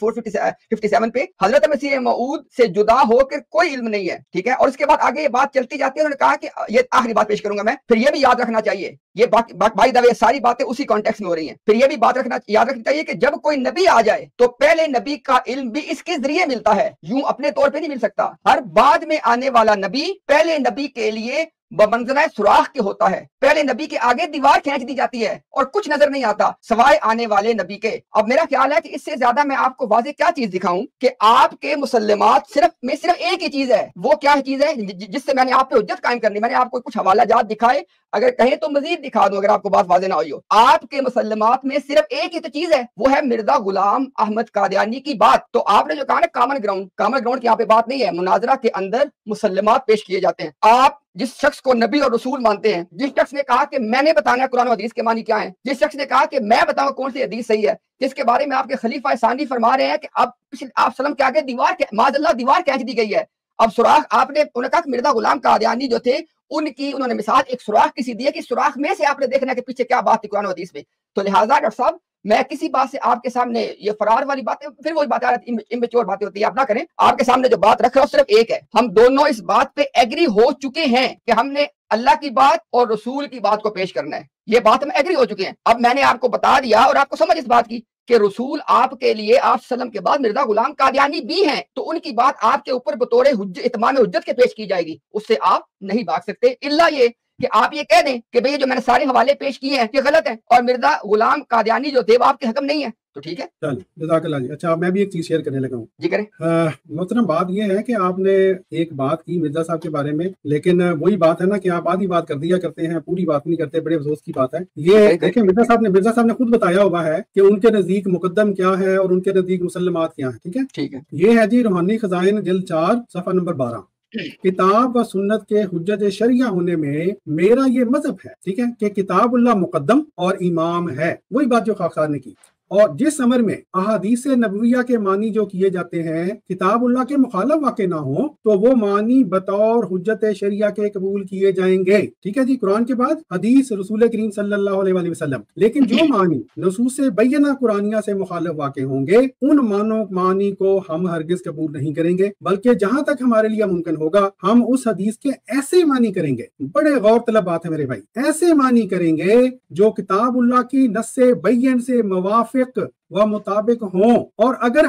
457 पे, हजरत मसीह मऊद से जुदा होकर कोई इल्म नहीं है, ठीक है। और इसके बाद आगे ये बात चलती जाती है, उन्होंने कहा कि ये आखिरी बात पेश करूंगा मैं, फिर ये भी याद रखना चाहिए, ये बाय द वे सारी बातें उसी कॉन्टेक्स्ट में हो रही हैं, फिर ये भी बात याद रखनी चाहिए कि जब कोई नबी आ जाए तो पहले नबी का इल्म भी इसके जरिए मिलता है, यूं अपने तौर पे नहीं मिल सकता। हर बाद में आने वाला नबी पहले नबी के लिए बमंज़िल सुराख के होता है, पहले नबी के आगे दीवार खींच दी जाती है और कुछ नजर नहीं आता सवाए आने वाले नबी के। अब मेरा ख्याल है कि इससे ज्यादा मैं आपको वाज़ेह क्या चीज दिखाऊं कि आपके मुसल्लमात सिर्फ एक ही चीज है, वो क्या चीज है जिससे मैंने आप पे हुज्जत कायम करनी। मैंने आपको कुछ हवाला जात दिखाए, अगर कहें तो मजीद दिखा दूं, अगर आपको बात वाज़ेह ना हुई हो। आपके मुसल्लमात में सिर्फ एक ही तो चीज है, वो है मिर्जा गुलाम अहमद कादियानी की बात। तो आपने जो कहा ना कॉमन ग्राउंड की यहाँ पे बात नहीं है, मुनाजरा के अंदर मुसल्लमात पेश किए जाते हैं। आप जिस शख्स को नबी और रसूल मानते हैं, जिस शख्स ने कहा कि मैंने बताना कुरान और हदीस के मानी क्या है, जिस शख्स ने कहा कि मैं बताऊं कौन सी हदीस सही है, जिसके बारे में आपके खलीफा सानी फरमा रहे हैं कि अब आप सल्लम के आगे दीवार खींच दी गई है। अब सुराख आपने उन्होंने कहा कि मिर्जा गुलाम कादियानी जो थे उनकी उन्होंने मिसाल एक सुराख किसी दी है कि सुराख में से आपने देखना है कि पीछे क्या बात थी कुरान और हदीस में। तो लिहाजा डॉक्टर साहब मैं किसी बात से आपके सामने ये फरार वाली बातें, फिर वही बातें इमेच्योर बातें होती है, आप ना करें। आपके सामने जो बात रख रहा हूं सिर्फ एक है, हम दोनों इस बात पे एग्री हो चुके हैं कि हमने अल्लाह की बात और रसूल की बात को पेश करना है, ये बात हम एग्री हो चुके हैं। अब मैंने आपको बता दिया और आपको समझ इस बात की कि रसूल आपके लिए आप सल्लम के बाद मिर्जा गुलाम कादियानी भी हैं, तो उनकी बात आपके ऊपर बतौर इत्माम हुज्जत के पेश की जाएगी, उससे आप नहीं भाग सकते। इल्ला ये कि आप ये कह दें कि भाई जो मैंने सारे हवाले पेश किए हैं ये गलत है और मिर्जा गुलाम कादियानी जो थे वो आपके हकम नहीं है, तो ठीक है। जज़ाकल्लाह जी। अच्छा मैं भी एक चीज शेयर करने लगा हूँ जी करें। मोहतरम बात ये है कि आपने एक बात की मिर्जा साहब के बारे में, लेकिन वही बात है ना कि आप आधी बात कर दिया करते हैं, पूरी बात नहीं करते, बड़े अफसोस की बात है ये। देखिए मिर्जा साहब ने खुद बताया हुआ है कि उनके नजदीक मुकद्दम क्या है और उनके नजदीक मुसल्लमात क्या है, ठीक है। ठीक है, ये है जी रूहानी खजाइन जिल्द 4 सफा नंबर 12, किताब व सुन्नत के हुज्जत शरिया होने में मेरा ये मजहब है, ठीक है, कि किताबुल्लाह मुकद्दम और इमाम है। वही बात जो खाकसार ने की। और जिस अमर में अहादीस नबविया के मानी जो किए जाते हैं किताबुल्लाह के मुखालफ वाक़े ना हो तो वो मानी बतौर हुज्जत शरिया के कबूल किए जाएंगे, ठीक है जी। कुरान के बाद हदीस रसूल करीम सल्लल्लाहु अलैहि वसल्लम। लेकिन जो मानी नसूस बैयना कुरानिया से मुखालिफ वाक़े होंगे उन मानी को हम हरगिज कबूल नहीं करेंगे, बल्कि जहां तक हमारे लिए मुमकिन होगा हम उस हदीस के ऐसे मानी करेंगे। बड़े गौर तलब बात है मेरे भाई, ऐसे मानी करेंगे जो किताबुल्लाह की नस्से बैयन से मवाफिक व मुताबिक हों। और अगर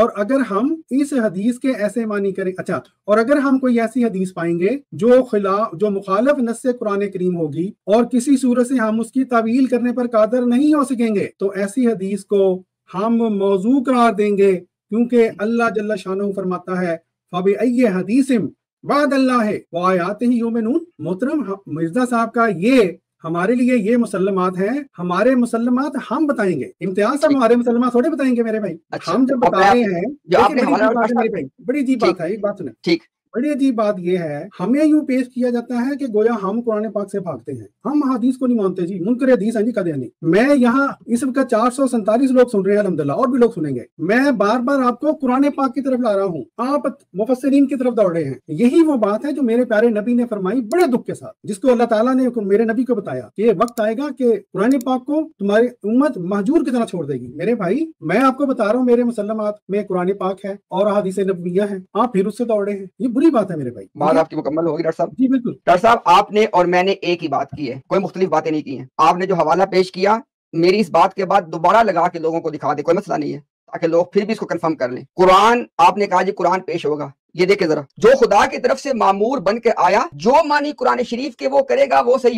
हम इस हदीस के ऐसे मानी करें, अच्छा, और अगर हम कोई ऐसी हदीस पाएंगे जो मुखालिफ नस्से कुरान करीम होगी और किसी सूरत से हम उसकी तावील करने पर कादर नहीं हो सकेंगे, तो ऐसी हदीस को हम मौजू करार देंगे, क्योंकि अल्लाह जल्ल शानहू फरमाता है फबिअय्यि हदीसिम बअदल्लाहि व आयातिही युमिनून। मोहतरम मिर्जा साहब का ये हमारे लिए ये मुसल्लमात हैं, हमारे मुसल्लमात हम बताएंगे, इम्तियाज साहब हमारे मुसल्लमात थोड़े बताएंगे मेरे भाई। अच्छा, हम जब बता रहे हैं बड़ी अजीब बात है, एक बात सुने, ठीक, बड़ी अजीब बात यह है हमें यूं पेश किया जाता है कि गोया हम कुरान पाक से भागते हैं, हम हदीस को नहीं मानते जी, मुनकर हदीस है जी कादियानी। मैं यहाँ इस वक्त 447 लोग सुन रहे हैं अल्हम्दुलिल्लाह, और भी लोग सुनेंगे। मैं बार बार आपको कुरान पाक की तरफ ला रहा हूँ, आप मुफस्सिरीन की तरफ दौड़ रहे हैं। यही वो बात है जो मेरे प्यारे नबी ने फरमाई बड़े दुख के साथ, जिसको अल्लाह ताला ने मेरे नबी को बताया कि ये वक्त आएगा कि कुरान पाक को तुम्हारी उम्मत महजूर की तरह छोड़ देगी। मेरे भाई मैं आपको बता रहा हूँ मेरे मुसल्लमात में कुरान पाक है और हदीस नबवियाँ हैं, आप फिर उससे दौड़ रहे हैं, ये बुरी बात है मेरे भाई। बात आपकी मुकम्मल होगी डॉक्टर साहब। जी बिल्कुल डॉक्टर साहब, आपने और मैंने एक ही बात की है, कोई मुख्तलिफ बातें नहीं की हैं। आपने जो हवाला पेश किया मेरी इस बात के बाद दोबारा लगा के लोगों को दिखा दे, कोई मसला नहीं है, ताकि लोग फिर भी इसको कंफर्म कर लें। कुरान आपने कहा जी कुरान पेश होगा, ये देखे जरा, जो खुदा की तरफ से मामूर बन के आया, जो मानी कुरान शरीफ के वो करेगा वो सही होंगे।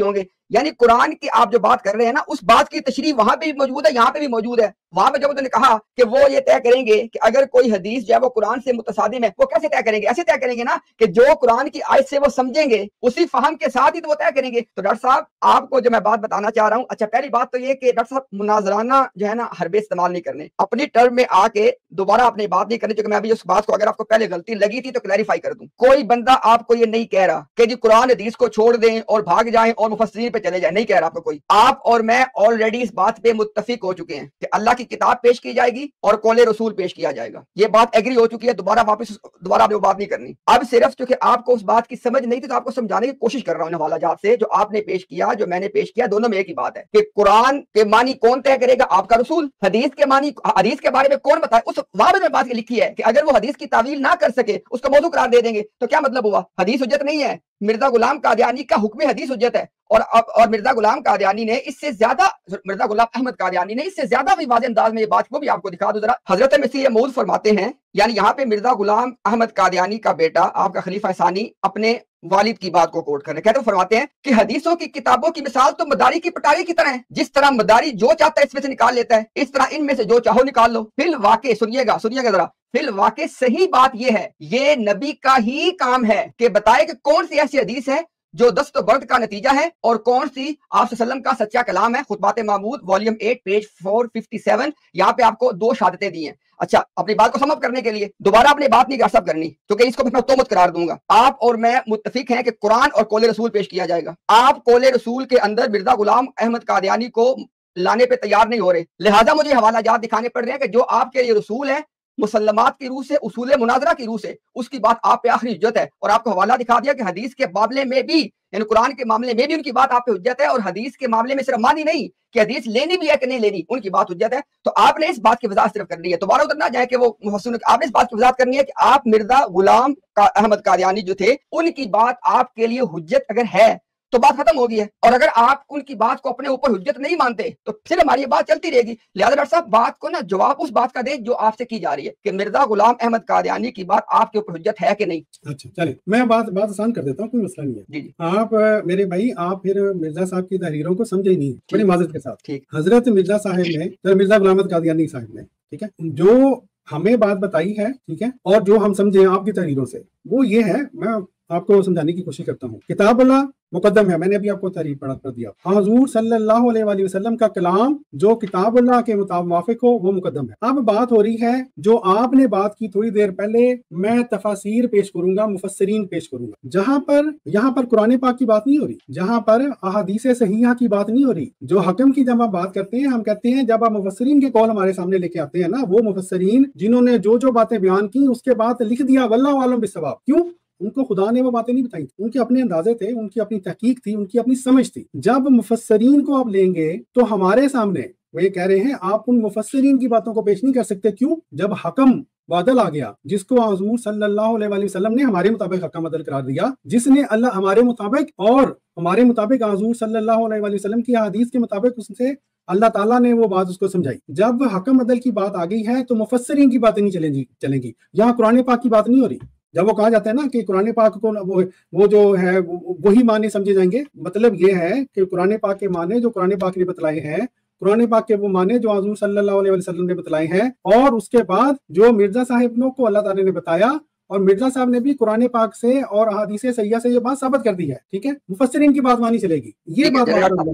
یعنی قرآن کی آپ جو بات کر رہے ہیں نا اس بات کی تشریح وہاں پہ بھی موجود ہے, یہاں پہ بھی موجود ہے. وہاں پہ جب انہوں نے کہا کہ وہ یہ طے کریں گے کہ اگر کوئی حدیث جو ہے وہ قرآن سے متصادم ہے, وہ کیسے طے کریں گے؟ ایسے طے کریں گے نا کہ جو قرآن کی آیت سے وہ سمجھیں گے اسی فہم کے ساتھ ہی تو وہ طے کریں گے. تو ڈاکٹر صاحب آپ کو جو میں بات بتانا چاہ رہا ہوں, اچھا پہلی بات تو یہ کہ ڈاکٹر صاحب مناظرانہ جو ہے نا حربے استعمال نہیں کرنے, اپنی ٹرم میں آ کے دوبارہ اپنی بات نہیں کرنی, کیونکہ میں ابھی اس بات کو اگر آپ کو پہلے غلطی لگی تھی تو کلیریفائی کر دوں. کوئی بندہ آپ کو یہ نہیں کہہ رہا کہ جی قرآن حدیث کو چھوڑ دیں اور بھاگ جائیں اور مفسرین پہ چلے جائیں, نہیں کہہ رہا آپ کو کوئی. آپ اور میں آلریڈی اس بات پہ متفق ہو چکے ہیں کہ اللہ کی کتاب پیش کی جائے گی اور قول رسول پیش کیا جائے گا, یہ بات ایگری ہو چکی ہے. دوبارہ آپ نے وہ بات نہیں کرنی. اب صرف چونکہ آپ کو اس بات کی سمجھ نہیں تھی تو آپ کو سمجھانے کی کوشش کر رہا ہوں حوالہ جات سے. جو آپ نے پیش کیا, جو میں نے پیش کیا, دونوں میں ایک ہی بات ہے کہ قرآن کے معنی کون طے کرے گا؟ آپ کا رسول. حدیث کے معنی, حدیث کے بارے میں کون بتائے؟ اس وہاں میں بات لکھی ہے کہ اگر وہ حدیث کی تعویل نہ کر سکے اس کو موضوع قرار دے دیں گے. تو کیا مطلب ہوا؟ حدیث حجت نہیں ہے. مرزا غلام قادیانی کا حکم حدیث حجت ہے, اور مرزا غلام قادیانی نے اس سے زیادہ, مرزا غلام احمد قادیانی نے اس سے زیادہ بھی واضح انداز میں یہ بات کو بھی آپ کو دکھا دو ذرا. حضرت مسیح موعود فرماتے ہیں, یعنی یہاں پہ مرزا غلام احمد قادیانی کا بیٹا آپ کا خلیفہ ثانی اپنے والد کی بات کو کوٹ کر رہے, کہتے فرماتے ہیں کہ حدیثوں کی کتابوں کی مثال تو مداری کی پٹاری کی طرح ہے. جس طرح مداری جو چاہتا ہے اس میں سے نکال لیتا ہے, اس طرح ان میں سے جو چاہو نکال لو. فی الواقع سنیے گا ذرا, فی الواقع صحیح بات یہ ہے, یہ نبی کا ہی کام ہے کہ بتائے کہ کون سی ایسی حدیث ہے جو دست و برد کا نتیجہ ہے اور کون سی آپ صلی اللہ علیہ وسلم کا سچا کلام ہے. خطبات محمود والیوم 8 پیج 457, یہاں پہ آپ کو 2 شہادتیں دی ہیں. اچھا اپنی بات کو سم اپ کرنے کے لیے دوبارہ اپنی بات نہیں گاسب کرنی, کیونکہ اس کو میں تومت قرار دوں گا. آپ اور میں متفق ہیں کہ قرآن اور قول رسول پیش کیا جائے گا. آپ قول رسول کے اندر مرزا غلام احمد قادیانی کو لانے پہ تیار نہیں ہو رہے, لہٰذا مجھے حوالہ جات دکھانے پڑ رہے ہیں کہ جو آپ کے یہ رسول ہے مسلمات کی روح سے, اصول مناظرہ کی روح سے, اس کی بات آپ پہ آخری حجت ہے. اور آپ کو حوالہ دکھا دیا کہ حدیث کے معاملے میں بھی, یعنی قرآن کے معاملے میں بھی ان کی بات آپ پہ حجت ہے, اور حدیث کے معاملے میں صرف مانی نہیں کہ حدیث لینی بھی ہے کہ نہیں لینی, ان کی بات حجت ہے. تو آپ نے اس بات کی وضاحت صرف کرنی ہے, دوبارہ ادھر نہ جائے کہ وہ محسن, آپ نے اس بات کی وضاحت کرنی ہے کہ آپ مرزا غلام احمد قادیانی جو تھے ان کی بات آپ کے لیے حجت اگر ہے تو بات ختم ہوگی ہے, اور اگر آپ ان کی بات کو اپنے اوپر حجت نہیں مانتے تو پھر ہماری یہ بات چلتی رہے گی. لہٰذا ڈاکٹر صاحب بات کو نا جواب اس بات کا دیں جو آپ سے کی جا رہی ہے کہ مرزا غلام احمد قادیانی کی بات آپ کے اوپر حجت ہے کہ نہیں. اچھا چلیں میں بات آسان کر دیتا ہوں, کوئی مسئلہ نہیں ہے. جی آپ میرے بھائی, آپ پھر مرزا صاحب کی تحریروں کو سمجھے ہی نہیں بڑی معذرت کے ساتھ. حضرت مرزا صاحب نے, مرزا غلام احمد قادیانی صاحب نے, ٹھیک ہے, جو ہمیں بات بتائی ہے, ٹھیک ہے, اور جو ہم سمجھے آپ کی تحریروں سے, وہ یہ ہے, میں آپ کو سمجھانے کی کوشش کرتا ہوں. کتاب اللہ مقدم ہے, میں نے ابھی آپ کو تحریر پڑھا کر دیا. حضور صلی اللہ علیہ وآلہ وسلم کا کلام جو کتاب اللہ کے موافق ہو وہ مقدم ہے. اب بات ہو رہی ہے جو آپ نے بات کی تھوڑی دیر پہلے, میں تفاسیر پیش کروں گا, مفسرین پیش کروں گا, یہاں پر قرآن پاک کی بات نہیں ہو رہی, جہاں پر احادیث صحیحہ کی بات نہیں ہو رہی. جو حکم کی جب آپ بات کرتے ہیں, ہم کہتے ہیں جب آپ مفسرین کے قول ہمارے سامنے لے کے آتے ہیں نا, وہ مفسرین جنہوں نے جو باتیں بیان کی اس کے بعد لکھ دیا واللہ عالم بالصواب. کیوں؟ ان کو خدا نے وہ باتیں نہیں بتائی, ان کے اپنے اندازے تھے, ان کی اپنی تحقیق تھی, ان کی اپنی سمجھ تھی. جب مفسرین کو آپ لیں گے تو ہمارے سامنے وہ یہ کہہ رہے ہیں آپ ان مفسرین کی باتوں کو پیش نہیں کر سکتے. کیوں؟ جب حکم بادل آ گیا, جس کو حضور صلی اللہ علیہ وآلہ وسلم نے ہمارے مطابق حکم عدل قرار دیا, جس نے اللہ ہمارے مطابق اور ہمارے مطابق حضور صلی اللہ علیہ وآلہ وسلم کی حدیث کے مطابق اس سے اللہ تعالیٰ نے وہ بات اس کو سمجھائی. جب حکم عدل کی بات آ گئی ہے تو مفسرین کی باتیں نہیں چلیں گی. یہاں قرآن پاک کی بات نہیں ہو رہی. جب وہ کہا جاتا ہے نا کہ قرآن پاک کو وہ جو ہے وہی معنی سمجھے جائیں گے, مطلب یہ ہے کہ قرآن پاک کے معنی جو قرآن پاک نے بتلائے ہیں, قرآن پاک کے وہ معنی جو حضور صلی اللہ علیہ وسلم نے بتلائے ہیں, اور اس کے بعد جو مرزا صاحب کو اللہ تعالیٰ نے بتایا, اور مرزا صاحب نے بھی قرآن پاک سے اور احادیث صحیحہ سے یہ بات ثابت کر دی ہے. ٹھیک ہے, مفسرین کی بات مانی چلے گی. یہ بات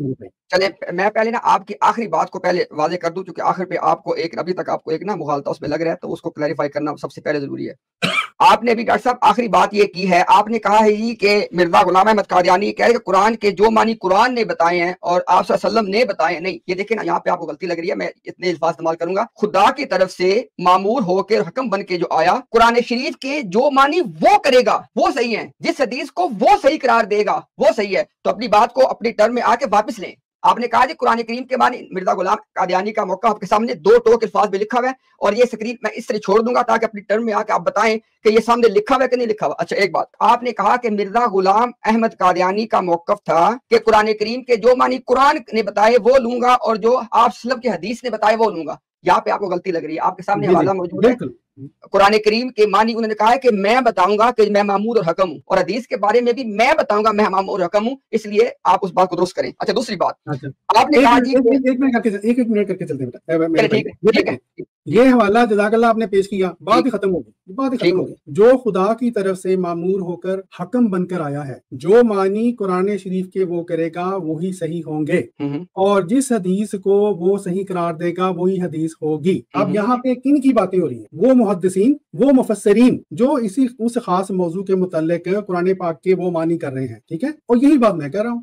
چلے میں پہلے نا آپ کی آخری بات کو پہلے واضح کر دوں, کیونکہ آخر پہ آپ کو ایک ابھی تک آپ کو ایک نا مغالطہ اس میں لگ رہا ہے, تو اس کو کلیریفائی کرنا سب سے پہلے ضروری ہے. آپ نے بھی ڈاکٹر صاحب آخری بات یہ کی ہے, آپ نے کہا ہے یہ کہ مرزا غلام احمد قادیانی کہہ رہے کہ قرآن کے جو معنی قرآن نے بتائے ہیں اور آپ صلی اللہ علیہ وسلم نے بتائے ہیں. نہیں, یہ دیکھیں نا یہاں پہ آپ کو غلطی لگ رہی ہے, میں اتنے الفاظ استعمال کروں گا. خدا کی طرف سے مامور ہو کے حکم بن کے جو آیا, قرآن شریف کے جو معنی وہ کرے گا وہ صحیح ہے, جس حدیث کو وہ صحیح قرار دے گا وہ صحیح ہے. تو اپنی بات کو اپنی ٹرم میں آ کے واپس لیں. آپ نے کہا جی قرآن کریم کے معنی, مرزا غلام قادیانی کا موقع آپ کے سامنے 2 ٹوک الفاظ میں لکھا ہوا ہے, اور یہ سکرین میں اس طرح چھوڑ دوں گا تاکہ اپنی ٹرم میں آ کے آپ بتائیں کہ یہ سامنے لکھا ہوا ہے کہ نہیں لکھا ہوا. اچھا ایک بات آپ نے کہا کہ مرزا غلام احمد قادیانی کا موقف تھا کہ قرآن کریم کے جو معنی قرآن نے بتائے وہ لوں گا اور جو آپ وسلم کی حدیث نے بتائے وہ لوں گا. یہاں پہ آپ کو غلطی لگ رئی ہے, آپ کے سامنے حوالہ موجود ہے. قرآن کریم کے معنی انہوں نے کہا ہے کہ میں بتاؤں گا کہ میں معمور اور حکم ہوں، اور حدیث کے بارے میں بھی میں بتاؤں گا میں معمور اور حکم ہوں، اس لیے آپ اس بات کو درست کریں۔ اچھا دوسری بات آپ نے کہا جی ایک منٹ کر کے چلتے ہیں، ٹھیک ہے، یہ حوالہ جزاک اللہ آپ نے پیش کیا، بات ہی ختم ہوگی، بات ہی ختم ہوگی۔ جو خدا کی طرف سے معمور ہو کر حکم بن کر آیا ہے، جو معنی قرآن شریف کے وہ کرے گا وہی صحیح ہوں گے، اور جس حدیث کو وہ صحیح قرار دے گا وہی حدیث ہوگی۔ اب یہاں پہ کن کی باتیں ہو رہی ہیں؟ وہ محدثین، وہ مفسرین جو اس خاص موضوع کے متعلق قرآن پاک کے وہ معنی کر رہے ہیں، ٹھیک ہے؟ اور یہی بات میں کہہ رہا ہوں۔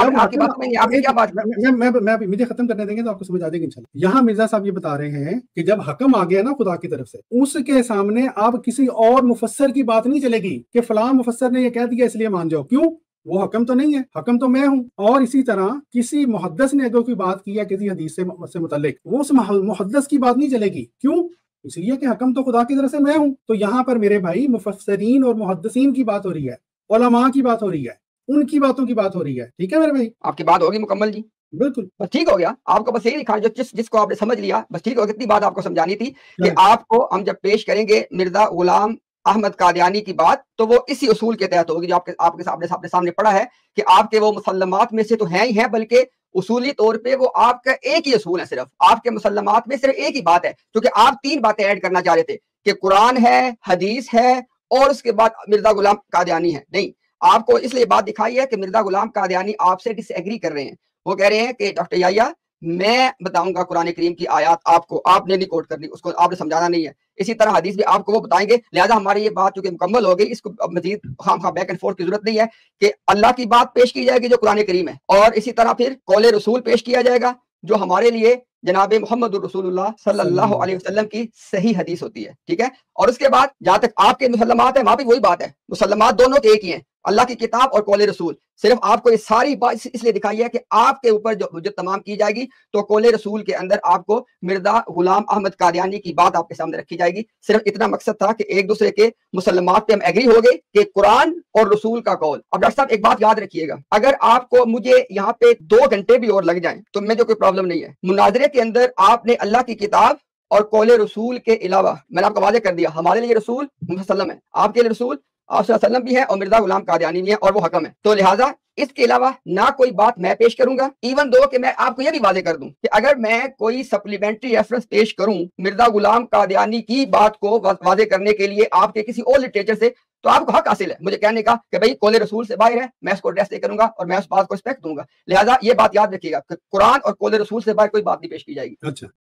مجھے ختم کرنے دیں گے تو آپ کو سمجھ آ جائے گی انشاءاللہ۔ یہاں مرزا صاحب یہ بتا رہے ہیں کہ جب حکم آ گیا نا خدا کی طرف سے، اس کے سامنے آپ کسی اور مفسر کی بات نہیں چلے گی کہ فلاں مفسر نے یہ کہہ دیا اس لیے مان جاؤ، کیوں؟ وہ حکم تو نہیں ہے، حکم تو میں ہوں۔ اور اسی طرح کسی محدث نے اگر کوئی بات کی ہے کسی حدیث سے متعلق، وہ اس محدث کی بات نہیں چلے گی، کیوں؟ اس لیے کہ حکم تو خدا کی طرف سے میں ہوں۔ تو یہاں پر میرے بھائی مفسرین اور محدثین کی بات ہو رہی ہے، علماء کی بات ہو رہی ہے، ان کی باتوں کی بات ہو رہی ہے، ٹھیک ہے میرے بھائی؟ آپ کی بات ہوگی مکمل جی، بالکل بس ٹھیک ہو گیا۔ آپ کو بس یہی دکھا جس کو آپ نے سمجھ لیا، بس ٹھیک ہو گیا۔ اتنی بات آپ کو سمجھانی تھی کہ آپ کو ہم جب پیش کریں گے مرزا غلام احمد قادیانی کی بات تو وہ اسی اصول کے تحت ہوگی جو آپ کے سامنے پڑا ہے کہ آپ کے وہ مسلمات میں سے تو ہیں ہی ہیں، بلکہ اصولی طور پہ وہ آپ کا ایک ہی اصول ہے، صرف آپ کے مسلمات میں صرف ایک ہی بات ہے، کیونکہ آپ تین باتیں ایڈ کرنا چاہ رہے تھے کہ قرآن ہے، حدیث ہے، اور اس کے بعد مرزا غلام قادیانی ہے۔ نہیں، آپ کو اس لیے بات دکھائی ہے کہ مرزا غلام قادیانی آپ سے ڈس ایگری کر رہے ہیں۔ وہ کہہ رہے ہیں کہ ڈاکٹر یحییٰ میں بتاؤں گا قرآن کریم کی آیات آپ کو، آپ نے نہیں کوٹ کرنی، اس کو آپ نے سمجھانا نہیں ہے۔ اسی طرح حدیث بھی آپ کو وہ بتائیں گے، لہٰذا ہماری یہ بات چونکہ مکمل ہو گئی، اس کو اب مزید خام خواہ بیک اینڈ فورتھ کی ضرورت نہیں ہے کہ اللہ کی بات پیش کی جائے گی جو قرآن کریم ہے، اور اسی طرح پھر قول رسول پیش کیا جائے گا جو ہمارے لیے جناب محمد الرسول اللہ صلی اللہ علیہ وسلم کی صحیح حدیث ہوتی ہے، ٹھیک ہے؟ اور اس کے بعد جہاں تک آپ کے مسلمات ہیں وہاں بھی وہی بات ہے، مسلمات دونوں کے ایک ہی ہیں، اللہ کی کتاب اور قول رسول۔ صرف آپ کو یہ ساری بات اس لیے دکھائی ہے کہ آپ کے اوپر جو تمام کی جائے گی تو قول رسول کے اندر آپ کو مرزا غلام احمد قادیانی کی بات آپ کے سامنے رکھی جائے گی۔ صرف اتنا مقصد تھا کہ ایک دوسرے کے مسلمات پہ ہم ایگری ہو گئے کہ قرآن اور رسول کا قول۔ اب ڈاکٹر صاحب ایک بات یاد رکھیے گا، اگر آپ کو مجھے یہاں پہ 2 گھنٹے بھی اور لگ جائیں تو مجھے کوئی پرابلم نہیں ہے۔ مناظرے کے اندر آپ نے اللہ کی کتاب اور قول رسول کے علاوہ، میں نے آپ کو واضح کر دیا، ہمارے لیے رسول محمد صلی اللہ علیہ وسلم ہے، آپ کے لیے رسول آپ صلی اللہ علیہ وسلم بھی ہے، اور مرزا غلام قادیانی بھی ہے، اور وہ حکم ہے۔ تو لہٰذا اس کے علاوہ نہ کوئی بات میں پیش کروں گا، ایون دو کہ میں آپ کو یہ بھی واضح کر دوں کہ اگر میں کوئی سپلیمنٹری ریفرنس پیش کروں مرزا غلام قادیانی کی بات کو واضح کرنے کے لیے آپ کے کسی اور لٹریچر سے، تو آپ کو حق حاصل ہے مجھے کہنے کا کہ بھائی قول رسول سے باہر ہے، میں اس کو ایڈریس نہیں کروں گا اور میں اس بات کو رسپیکٹ دوں گا۔ لہٰذا یہ بات یاد رکھیے گا کہ قرآن اور قول رسول سے باہر کوئی بات نہیں پیش کی جائے گی۔ اچھا